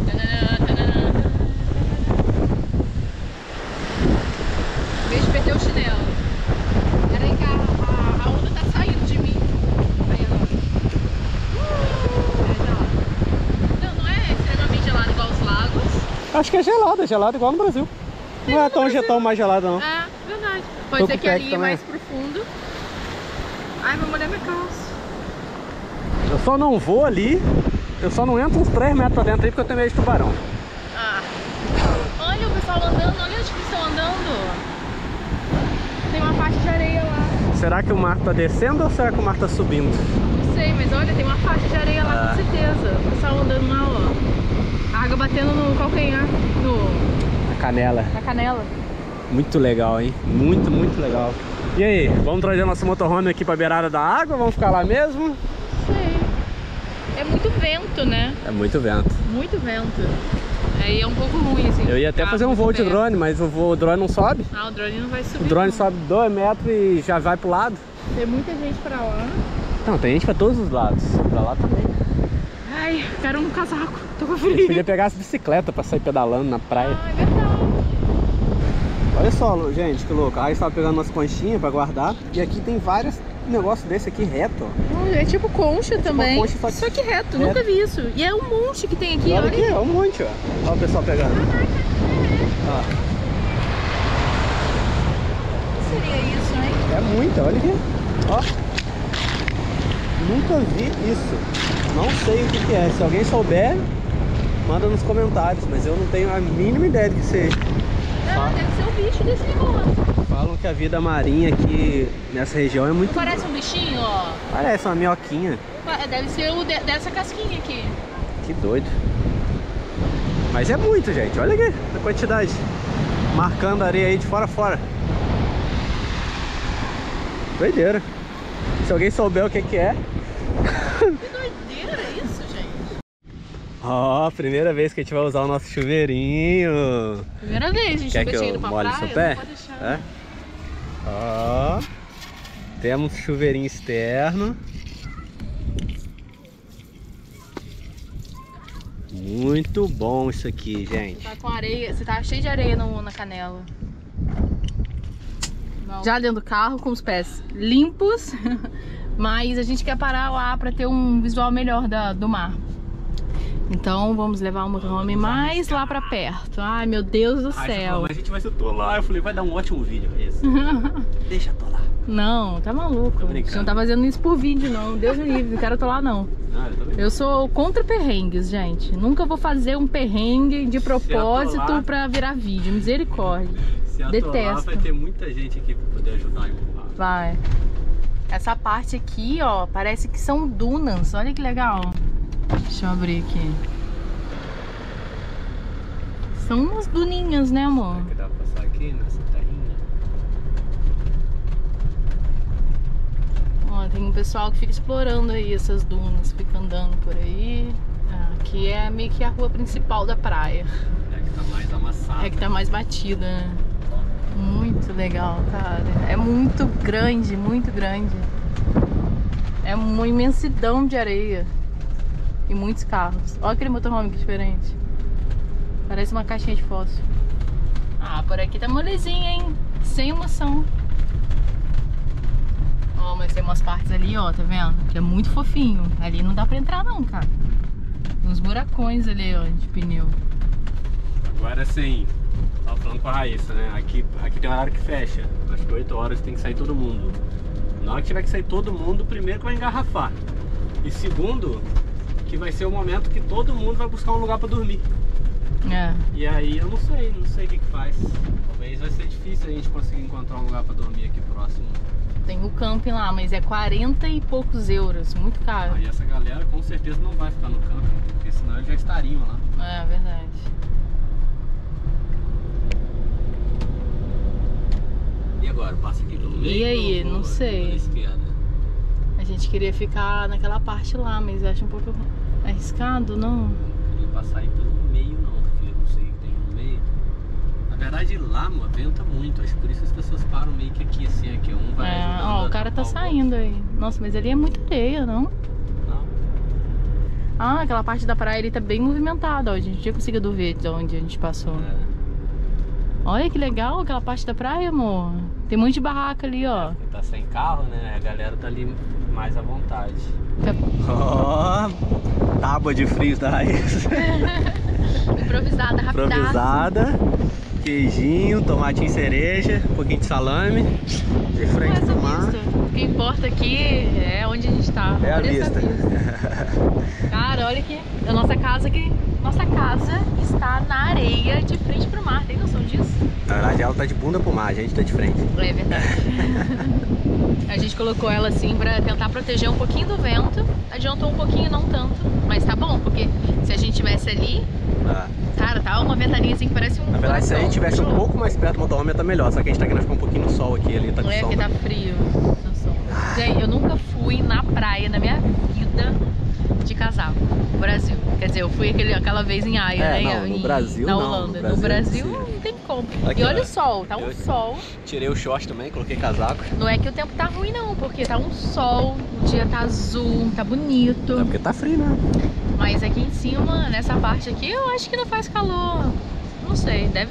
Em vez de perder o chinelo. Pera aí que a, a, a onda tá saindo de mim. Aí ela. Uh, é gelado. Não, não é extremamente gelado igual os lagos. Acho que é gelado, é gelado igual no Brasil. Não é tão, tão mais gelado não. É, verdade. Pode Tô ser com que ali é também. mais profundo. Ai, vai molhar minha calça. Eu só não vou ali, eu só não entro uns três metros pra dentro aí porque eu tenho medo de tubarão. Ah. Olha o pessoal andando, olha onde que eles estão andando. Tem uma faixa de areia lá. Será que o mar tá descendo ou será que o mar tá subindo? Não sei, mas olha, tem uma faixa de areia lá, Ah. com certeza. O pessoal andando lá, ó. A água batendo no calcanhar, no... A canela. na canela. Muito legal, hein? Muito, muito legal. E aí, vamos trazer nosso motorhome aqui pra beirada da água? Vamos ficar lá mesmo? Não sei. É muito vento, né? É muito vento. Muito vento. Aí é um pouco ruim, assim. Eu ia até ficar fazer um muito voo de perto. drone, mas o, voo, o drone não sobe. Ah, o drone não vai subir. O drone não. sobe dois metros e já vai pro lado. Tem muita gente pra lá. Não, tem gente pra todos os lados. Pra lá também. Ai, quero um casaco. Tô com A gente frio. podia pegar as bicicletas pra sair pedalando na praia. Ah, é verdade. Olha só, gente, que louco. Aí estava pegando umas conchinhas pra guardar. E aqui tem vários negócios desse aqui reto, ó. É tipo concha é também. Tipo concha, só, que... só que reto, reto, nunca vi isso. E é um monte que tem aqui, olha. olha Aqui, é um monte, ó. Olha o pessoal pegando. Ó. O que seria isso, hein? É muita, olha aqui. Ó. Nunca vi isso. Não sei o que, que é. Se alguém souber, manda nos comentários. Mas eu não tenho a mínima ideia do que seja. Não, deve ser um bicho desse negócio. Falam que a vida marinha aqui nessa região é muito... Parece um bichinho, ó. Parece uma minhoquinha. Deve ser o de, dessa casquinha aqui. Que doido. Mas é muito, gente. Olha aqui a quantidade. Marcando a areia aí de fora a fora. Doideira. Se alguém souber o que que é. Que doideira é isso, gente? Ó, oh, primeira vez que a gente vai usar o nosso chuveirinho. Primeira vez, a gente quer nunca que tinha eu ido pra molhe praia, seu pé? não vou deixar. É? Ó, temos chuveirinho externo. Muito bom isso aqui, gente. Tá com areia, você tá cheio de areia no, na canela. Não. Já dentro do carro com os pés limpos, mas a gente quer parar lá pra ter um visual melhor da, do mar. Então vamos levar o motorhome mais lá pra perto. Ai, meu Deus do Ai, céu. Falou, mas a gente vai se atolar. Eu falei, vai dar um ótimo vídeo esse. Deixa atolar. Não, tá maluco. A gente não tá fazendo isso por vídeo, não. Deus me livre, não quero atolar, não. Não, eu, também. Eu sou contra perrengues, gente. Nunca vou fazer um perrengue de propósito atolar, pra virar vídeo. Misericórdia. Se atolar, detesto. vai ter muita gente aqui pra poder ajudar a empurrar. Vai. Essa parte aqui, ó, parece que são dunas. Olha que legal. Deixa eu abrir aqui. São umas duninhas, né, amor? Será que dá pra passar aqui nessa terrinha? Ó, tem um pessoal que fica explorando aí essas dunas, fica andando por aí. Aqui é meio que a rua principal da praia. É que tá mais amassada. É que tá mais batida, né? Muito legal, cara. É muito grande, muito grande. É uma imensidão de areia. E muitos carros. Olha aquele motorhome que diferente. Parece uma caixinha de fósforo. Ah, por aqui tá molezinha, hein? Sem emoção. Ó, mas tem umas partes ali, ó, tá vendo? Que é muito fofinho. Ali não dá pra entrar não, cara. Uns buracões ali, ó, de pneu. Agora sim, tava falando com a Raíssa, né? Aqui, aqui tem um horário que fecha. Acho que oito horas tem que sair todo mundo. Na hora que tiver que sair todo mundo, primeiro que vai engarrafar. E segundo, que vai ser o momento que todo mundo vai buscar um lugar pra dormir. É. E aí eu não sei, não sei o que que faz. Talvez vai ser difícil a gente conseguir encontrar um lugar pra dormir aqui próximo. Tem o camping lá, mas é quarenta e poucos euros, muito caro. Aí essa galera com certeza não vai ficar no camping, porque senão eles já estariam lá. É, verdade. E agora, passa aqui pelo meio? E aí, ou não sei. pela esquerda? A gente queria ficar naquela parte lá, mas eu acho um pouco arriscado, não? Não queria passar aí pelo meio não, porque eu não sei o que tem no meio. Na verdade lá, mano, venta muito, acho que por isso as pessoas param meio que aqui, assim, aqui um vai É, ajudando ó, a o cara tá tapar o saindo aí. Nossa, mas ali é muita areia, não? outro. Não. Ah, aquela parte da praia ali tá bem movimentada, ó. A gente tinha conseguido ver de onde a gente passou. É. Olha que legal aquela parte da praia, amor. Tem um monte de barraca ali, ó. Porque tá sem carro, né? A galera tá ali mais à vontade. Tá... Ó, oh, tábua de frios da Raíssa. Improvisada, rapidaço. Improvisada. Queijinho, tomatinho cereja, um pouquinho de salame. De frente Essa pro mar. vista. O que importa aqui é onde a gente tá. É a olha vista. essa vista. Cara, olha aqui. A nossa casa aqui. Nossa casa está na areia de frente pro mar. Tem noção disso? Na verdade ela tá de bunda pro mar, a gente tá de frente. É verdade. A gente colocou ela assim pra tentar proteger um pouquinho do vento. Adiantou um pouquinho, não tanto. Mas tá bom, porque se a gente tivesse ali... Ah. Cara, tá uma ventania assim que parece um... Na verdade, se a gente tivesse um pouco mais perto do motorhome, ia tá melhor. Só que a gente tá querendo ficar um pouquinho no sol aqui, ali tá com É, sol. porque tá frio no sol. Gente, eu nunca fui na praia na minha vida de casaco no Brasil. Quer dizer, eu fui aquele, aquela vez em Haia, É, né? não, no em, Brasil na não, Holanda. no No Brasil Brasil, é não tem como. Aqui, e olha ó, o sol, tá um eu- sol. Tirei o short também, coloquei casaco. Não é que o tempo tá ruim não, porque tá um sol, o dia tá azul, tá bonito. É porque tá frio, né? Mas aqui em cima, nessa parte aqui, eu acho que não faz calor. Não sei, deve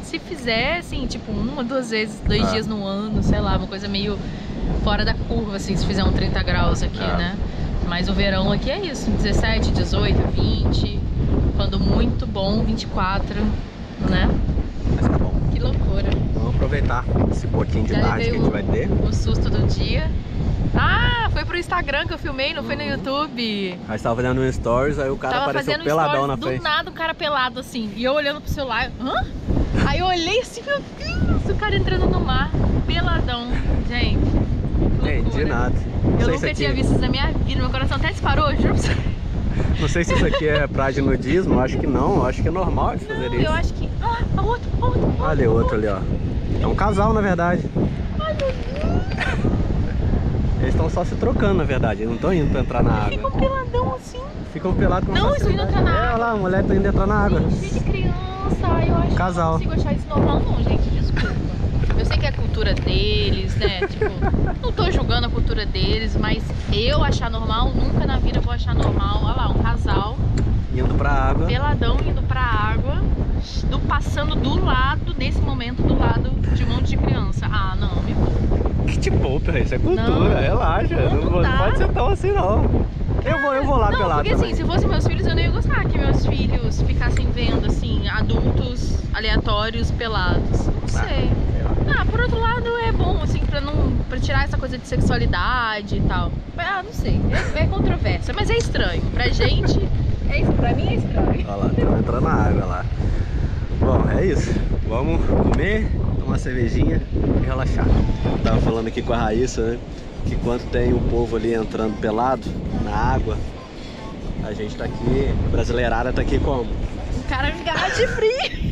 se fizer, assim, tipo, uma, duas vezes, dois É. dias no ano, sei lá, uma coisa meio fora da curva, assim, se fizer um trinta graus aqui, É. né? Mas o verão aqui é isso, dezessete, dezoito, vinte, quando muito bom, vinte e quatro, né? Mas tá bom. Que loucura. Vamos aproveitar esse pouquinho de Já tarde que a levei gente o- vai ter. O susto do dia. Ah, foi pro Instagram que eu filmei, não foi no Uhum. YouTube. Aí estava fazendo um stories, aí o cara Tava apareceu fazendo peladão stories, na do frente. nada um cara pelado assim, e eu olhando pro celular, hã? Aí eu olhei assim, meu Deus, o cara entrando no mar, peladão, gente. que Entendi loucura. nada. Não Eu sei nunca se tinha aqui- visto isso na minha vida, meu coração até disparou, juro pra você. Não sei se isso aqui é praia de nudismo, eu acho que não, eu acho que é normal de fazer Não, isso. eu acho que. Ah, a outra, a outra, a outra. Olha outro ali, ó. É um casal, na verdade. Ai, meu Deus. Eles estão só se trocando, na verdade, eles não estão indo pra entrar na água. Ficam peladão assim. Ficam pelados com Não, eles estão indo facilidade. entrar na É, olha água. lá, a mulher tá indo entrar na água. Cheio de criança, ai, eu acho Casal. que eu não consigo achar isso normal não, gente, desculpa. Eu sei que é a cultura deles, né, tipo, não tô julgando a cultura deles, mas eu achar normal, nunca na vida vou achar normal. Olha lá, um casal, Indo pra água. peladão, indo pra água, do, passando do lado, nesse momento, do lado de um monte de criança. Ah, não, me poupa. Que te poupa, isso é cultura, Não, relaxa. não Não, não dá. pode ser tão assim, não. Eu vou, eu vou lá Não, pelado porque também. assim, se fossem meus filhos, eu não ia gostar que meus filhos ficassem vendo, assim, adultos aleatórios pelados. Não sei. Sei lá. Ah, por outro lado é bom, assim, pra não pra tirar essa coisa de sexualidade e tal. Ah, não sei, é, é controvérsia, mas é estranho. Pra gente, é, pra mim é estranho. Olha lá, estão entrando na água lá. Bom, é isso. Vamos comer, tomar uma cervejinha e relaxar. Eu tava falando aqui com a Raíssa, né? Que quando tem o povo ali entrando pelado na água, a gente tá aqui, a brasileirada tá aqui como? Um caranguejo frio.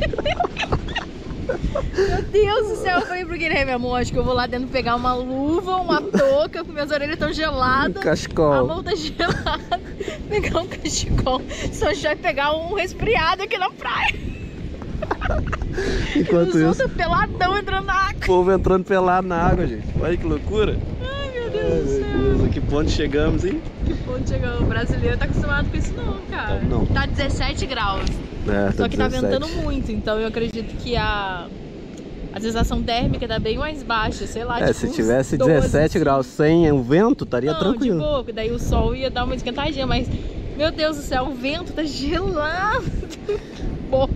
Meu Deus do céu, eu falei pro Guilherme, meu amor, acho que eu vou lá dentro pegar uma luva, uma touca, porque minhas orelhas estão geladas. A Cachecol. mão tá gelada. Pegar um cachecol. Só a gente vai pegar um resfriado aqui na praia. Enquanto Os isso, outros peladão entrando na água. o povo entrando pelado na água, gente. Olha que loucura. Ai, meu Ai, Deus do céu. meu Deus, a que ponto chegamos, hein? Que ponto chegou? O brasileiro tá acostumado com isso não, cara. Não. Tá dezessete graus. É, Só que tá dezessete. ventando muito, então eu acredito que a, a sensação térmica tá bem mais baixa, sei lá. É, tipo se uns tivesse doze, dezessete assim. graus sem o vento, estaria Não, tranquilo. de boa, que daí o sol ia dar uma esquentadinha, mas, meu Deus do céu, o vento tá gelado. Boa.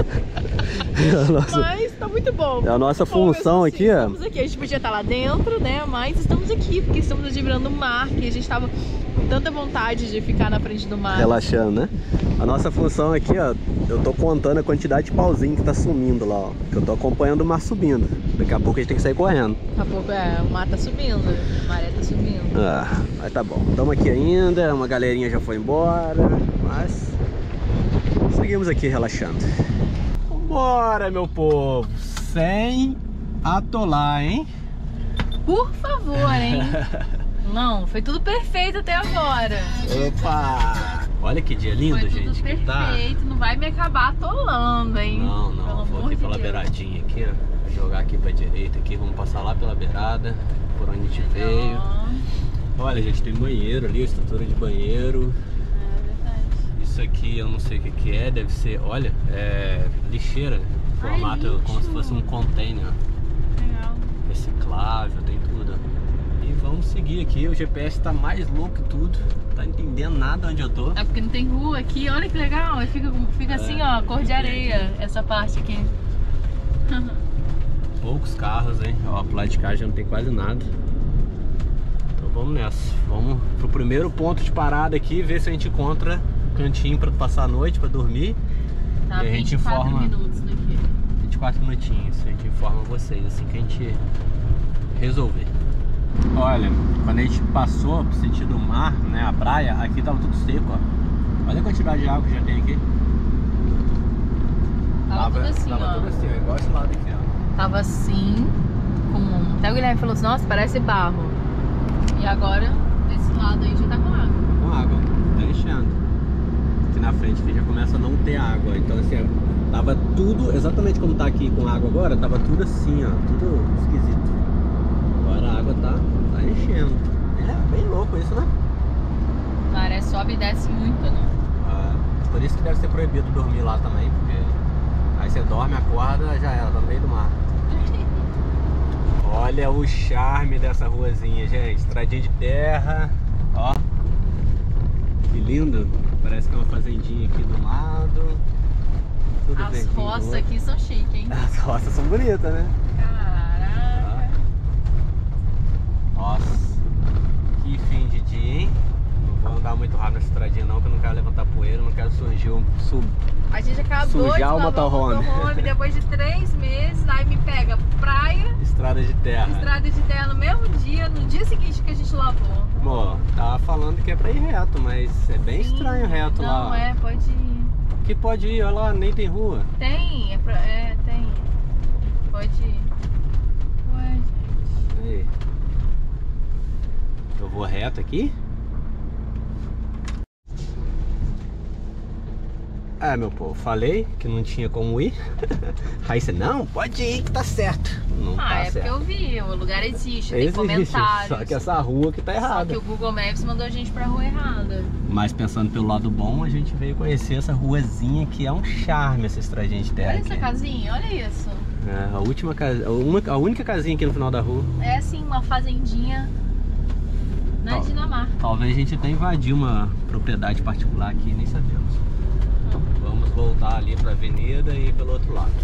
A nossa, Mas tá muito bom. a nossa Bom, função mesmo aqui, assim, ó. Estamos aqui, a gente podia estar lá dentro, né? Mas estamos aqui, porque estamos admirando o mar, que a gente tava com tanta vontade de ficar na frente do mar. Relaxando, né? A nossa função aqui, ó, eu tô contando a quantidade de pauzinho que tá sumindo lá, ó. Que eu tô acompanhando o mar subindo. Daqui a pouco a gente tem que sair correndo. Daqui a pouco é, o mar tá subindo, a maré tá subindo. Ah, mas tá bom. Estamos aqui ainda, uma galerinha já foi embora, mas seguimos aqui relaxando. Vambora, meu povo! Sem atolar, hein? Por favor, hein? Não, foi tudo perfeito até agora. Opa! Olha que dia lindo, foi tudo gente. que perfeito, tá. não vai me acabar atolando, hein? Não, não, Pelo vou amor aqui de pela Deus. beiradinha aqui, ó. Vou jogar aqui pra direita aqui, vamos passar lá pela beirada, por onde a gente veio. Não, Olha, gente, tem banheiro ali, estrutura de banheiro. é verdade. Isso aqui eu não sei o que que é, deve ser, olha, é lixeira, formato lixo. como se fosse um container, Legal. reciclável, tem tudo. E vamos seguir aqui, o G P S tá mais louco que tudo, tá entendendo nada onde eu tô. É porque não tem rua aqui, olha que legal. Fica, fica assim, É, ó, cor de areia, essa parte aqui. Poucos carros, hein, ó, pro lado de cá já não tem quase nada. Então vamos nessa, vamos pro primeiro ponto de parada aqui, ver se a gente encontra cantinho pra passar a noite, pra dormir. Tá, E a gente vinte e quatro informa- minutos daqui. vinte e quatro minutinhos, a gente informa vocês assim que a gente resolver. Olha, quando a gente passou pro sentido mar, né, a praia, aqui tava tudo seco, ó. Olha a quantidade de água que já tem aqui. Tava tudo assim, tava ó. tudo assim, ó, igual esse lado aqui, ó. Tava assim, com... Até o Guilherme falou assim, nossa, parece barro. E agora, desse lado aí já tá com água. Com água, tá enchendo. Aqui na frente aqui já começa a não ter água, então assim, ó, tava tudo, exatamente como tá aqui com água agora, tava tudo assim, ó, tudo esquisito. Agora a água tá, tá enchendo. É, bem louco isso, né? A maré sobe e desce muito, né? Ah, por isso que deve ser proibido dormir lá também, porque Aí você dorme, acorda, já era, tá no meio do mar. Olha o charme dessa ruazinha, gente. Estradinha de terra, ó. Que lindo. Parece que é uma fazendinha aqui do lado. Tudo As roças aqui são chiques, hein? As roças são bonitas, né? Caraca. Nossa, que fim de dia, hein? Não vou andar muito rápido nessa estradinha não, que eu não quero levantar poeira, não quero surgir um sub. A gente acabou Sujar de o lavar motorhome. o motorhome depois de três meses, aí me pega praia, Estrada de terra. estrada de terra no mesmo dia, no dia seguinte que a gente lavou. Bom, tava falando que é pra ir reto, mas é bem Sim, estranho reto não, lá. Não, é, pode ir. Que pode ir, olha lá, nem tem rua. Tem, é, pra, é tem. Pode ir. Ué, gente. Aí. Eu vou reto aqui? É, meu povo, falei que não tinha como ir. Aí você, não, pode ir que tá certo. Não Ah, tá é certo. porque eu vi, o lugar existe, tem Existe, comentários. Só que essa rua que tá Só errada. que o Google Maps mandou a gente pra rua errada. Mas pensando pelo lado bom, a gente veio conhecer essa ruazinha que é um charme, essa estradinha de terra. Olha aqui. essa casinha, olha isso. É, a última casa, uma, a única casinha aqui no final da rua. É assim, uma fazendinha na Tal- Dinamarca. Talvez a gente até invadiu uma propriedade particular aqui, nem sabemos. Vamos voltar ali para a avenida e ir pelo outro lado.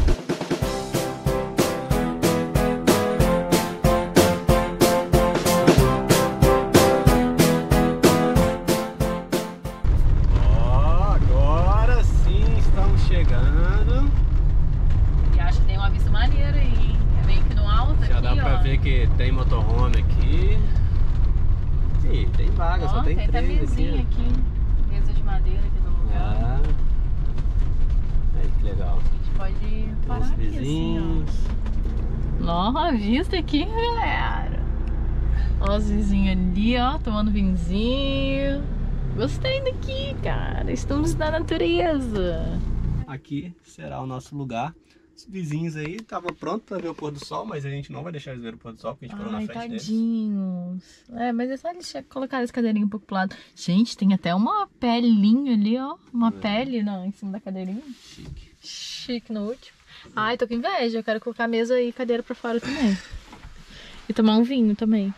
Ó, agora sim estamos chegando. E acho que tem uma vista maneira aí, hein? É meio que no alto Já aqui, dá pra ó. ver que tem motorhome aqui. Ih, tem vaga, Ó, só tem, tem até três mesinha aqui. aqui. Mesa de madeira aqui no lugar. Ah, aí que legal. A gente pode Tem parar uns aqui assim, vizinhos. ó. Nossa, a vista aqui, galera. Ó, os vizinhos ali, ó, tomando vinzinho. Gostei daqui, cara. Estamos na natureza. Aqui será o nosso lugar. Os vizinhos aí estavam prontos para ver o pôr do sol, mas a gente não vai deixar eles ver o pôr do sol, porque a gente parou na Ai, frente deles. tadinhos. É, mas é só eles colocar as cadeirinhas um pouco pro lado. Gente, tem até uma pelinha ali, ó. Uma É. pele não, em cima da cadeirinha. Chique. Chique no último. Ai, tô com inveja. Eu quero colocar mesa e cadeira pra fora também. E tomar um vinho também.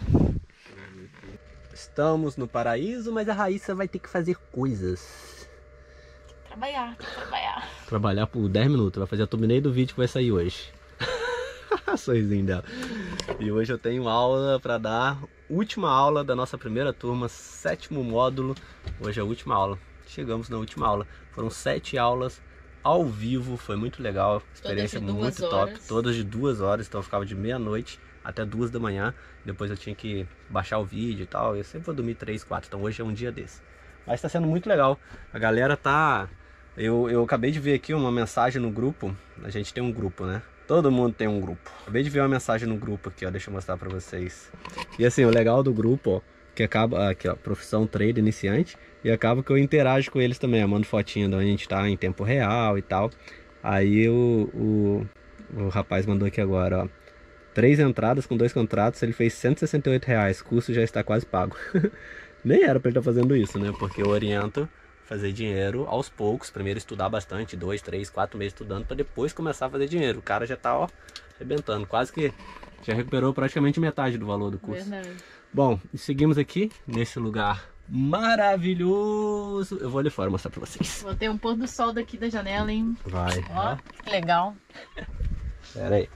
Estamos no paraíso, mas a Raíssa vai ter que fazer coisas. Trabalhar, trabalhar. Trabalhar por dez minutos, vai fazer a thumbnail do vídeo que vai sair hoje. Sorrisinho dela. E hoje eu tenho aula para dar, última aula da nossa primeira turma, sétimo módulo. Hoje é a última aula. Chegamos na última aula. Foram sete aulas ao vivo, foi muito legal, experiência Todas de duas muito top. horas. Todas de duas horas, então eu ficava de meia-noite até duas da manhã. Depois eu tinha que baixar o vídeo e tal. Eu sempre vou dormir três, quatro, então hoje é um dia desse. Mas está sendo muito legal. A galera tá... Eu, eu acabei de ver aqui uma mensagem no grupo. A gente tem um grupo, né? Todo mundo tem um grupo. Acabei de ver uma mensagem no grupo aqui, ó. Deixa eu mostrar pra vocês. E assim, o legal do grupo, ó, que acaba aqui, ó, profissão trader iniciante. E acaba que eu interajo com eles também. Eu mando fotinha de onde a gente tá em tempo real e tal. Aí o, o, o rapaz mandou aqui agora, ó. Três entradas com dois contratos, ele fez cento e sessenta e oito reais. O custo já está quase pago. Nem era pra ele estar fazendo isso, né? Porque eu oriento fazer dinheiro aos poucos. Primeiro estudar bastante, dois, três, quatro meses estudando, para depois começar a fazer dinheiro. O cara já tá, ó, arrebentando. Quase que já recuperou praticamente metade do valor do curso. Verdade. Bom, e seguimos aqui nesse lugar maravilhoso. Eu vou ali fora mostrar pra vocês. Vou ter um pôr do sol daqui da janela, hein? Vai. Ó, que legal. Pera aí.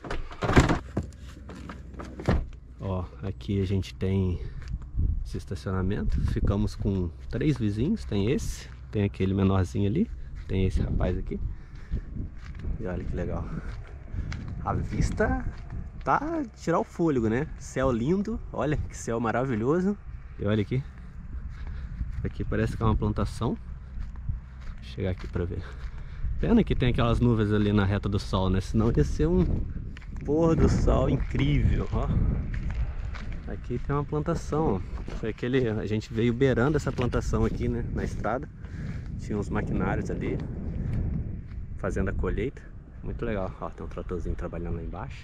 Ó, aqui a gente tem esse estacionamento. Ficamos com três vizinhos. Tem esse, tem aquele menorzinho ali, tem esse rapaz aqui. E olha que legal. A vista tá de tirar o fôlego, né? Céu lindo, olha que céu maravilhoso. E olha aqui. Aqui parece que é uma plantação. Vou chegar aqui pra ver. Pena que tem aquelas nuvens ali na reta do sol, né? Senão ia ser um pôr do sol incrível, ó. Aqui tem uma plantação, ó. Foi aquele, a gente veio beirando essa plantação aqui, né, na estrada. Tinha uns maquinários ali fazendo a colheita. Muito legal. Ó, tem um tratorzinho trabalhando lá embaixo.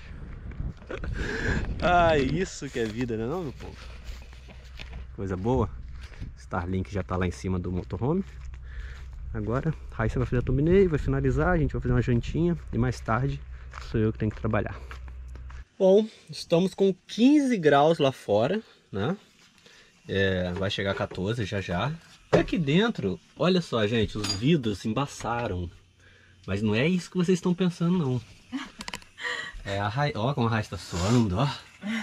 Ah, isso que é vida, né, não, meu povo? Coisa boa. Starlink já tá lá em cima do motorhome. agora a Raíssa vai fazer a thumbnail, vai finalizar, a gente vai fazer uma jantinha e mais tarde sou eu que tenho que trabalhar. Bom, estamos com quinze graus lá fora, né? É, vai chegar a quatorze já já. Aqui dentro, olha só, gente, os vidros embaçaram. Mas não é isso que vocês estão pensando, não. É a Raíssa, ó como a Raíssa está suando, ó.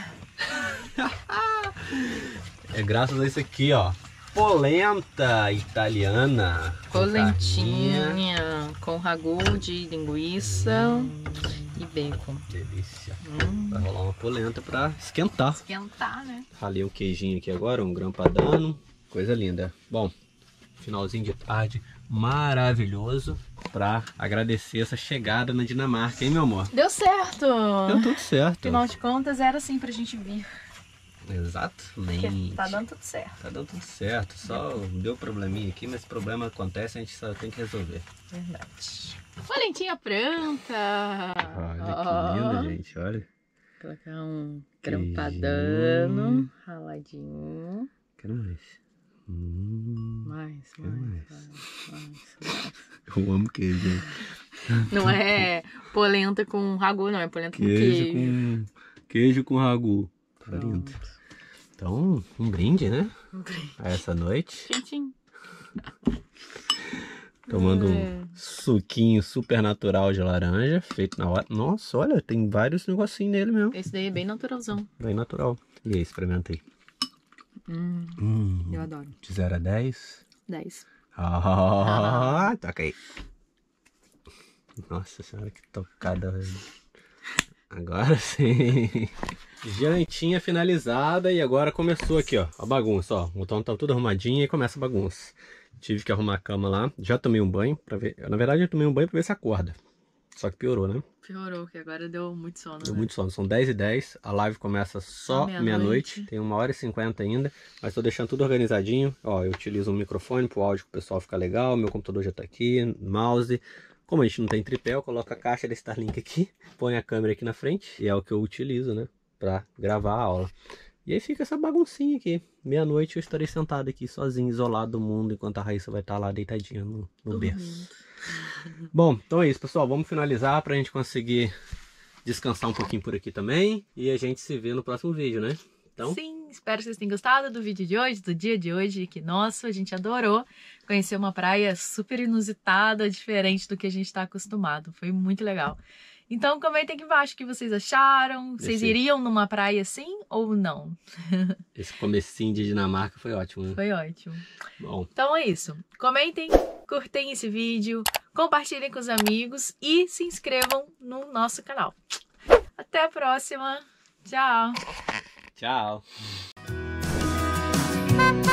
É graças a isso aqui, ó. Polenta italiana. Polentinha com ragu de linguiça hum. e bacon. Delícia. Hum. Vai rolar uma polenta pra esquentar. Esquentar, né? Ralei um queijinho aqui agora, um grão padano. Coisa linda. Bom, finalzinho de tarde maravilhoso pra agradecer essa chegada na Dinamarca, hein, meu amor? Deu certo! Deu tudo certo. Afinal de contas, era assim pra gente vir. Exatamente. Porque tá dando tudo certo. Tá dando tudo certo. Só deu probleminha aqui, mas problema acontece, a gente só tem que resolver. Verdade. Polentinha pronta! Olha que linda, gente, olha. Colocar um grão padano, raladinho. Quero mais. Hum, mais, quero mais, mais. mais, mais, mais. Eu amo queijo, gente. Não é polenta com ragu, não. É polenta queijo com queijo. Com, queijo com ragu. Tá lindo. Então, um brinde, né? Um brinde. A essa noite. Quentinho. Tomando é. um suquinho super natural de laranja, feito na hora. Nossa, olha, tem vários negocinhos nele mesmo. Esse daí é bem naturalzão. Bem natural. E aí, experimenta aí. Hum, hum, eu adoro. De zero a dez? dez. Ah, ah. Toca aí. Nossa senhora, que tocada. Agora sim. Jantinha finalizada e agora começou aqui, ó, a bagunça, ó. O botão tá tudo arrumadinho e começa a bagunça. Tive que arrumar a cama lá. Já tomei um banho pra ver. Na verdade, eu tomei um banho pra ver se acorda. Só que piorou, né? Piorou, que agora deu muito sono. Deu né? muito sono. São dez e dez. A live começa só meia-noite. Meia Tem uma hora e cinquenta ainda. Mas tô deixando tudo organizadinho. Ó, eu utilizo um microfone pro áudio que o pessoal fica legal. Meu computador já tá aqui. Mouse. Como a gente não tem tripé, eu coloco a caixa da Starlink aqui. Põe a câmera aqui na frente. E é o que eu utilizo, né? Pra gravar a aula. E aí fica essa baguncinha aqui. Meia-noite eu estarei sentado aqui sozinho, isolado do mundo, enquanto a Raíssa vai estar lá deitadinha no, no berço. Bom, então é isso, pessoal. Vamos finalizar pra gente conseguir descansar um pouquinho por aqui também. E a gente se vê no próximo vídeo, né? Então... Sim, espero que vocês tenham gostado do vídeo de hoje, do dia de hoje. Que, nossa, a gente adorou conhecer uma praia super inusitada, diferente do que a gente está acostumado. Foi muito legal. Então comentem aqui embaixo o que vocês acharam. Vocês Esse... iriam numa praia assim ou não? Esse comecinho de Dinamarca foi ótimo, né? Foi ótimo. Bom. Então é isso. Comentem, curtem esse vídeo, compartilhem com os amigos e se inscrevam no nosso canal. Até a próxima. Tchau. Tchau.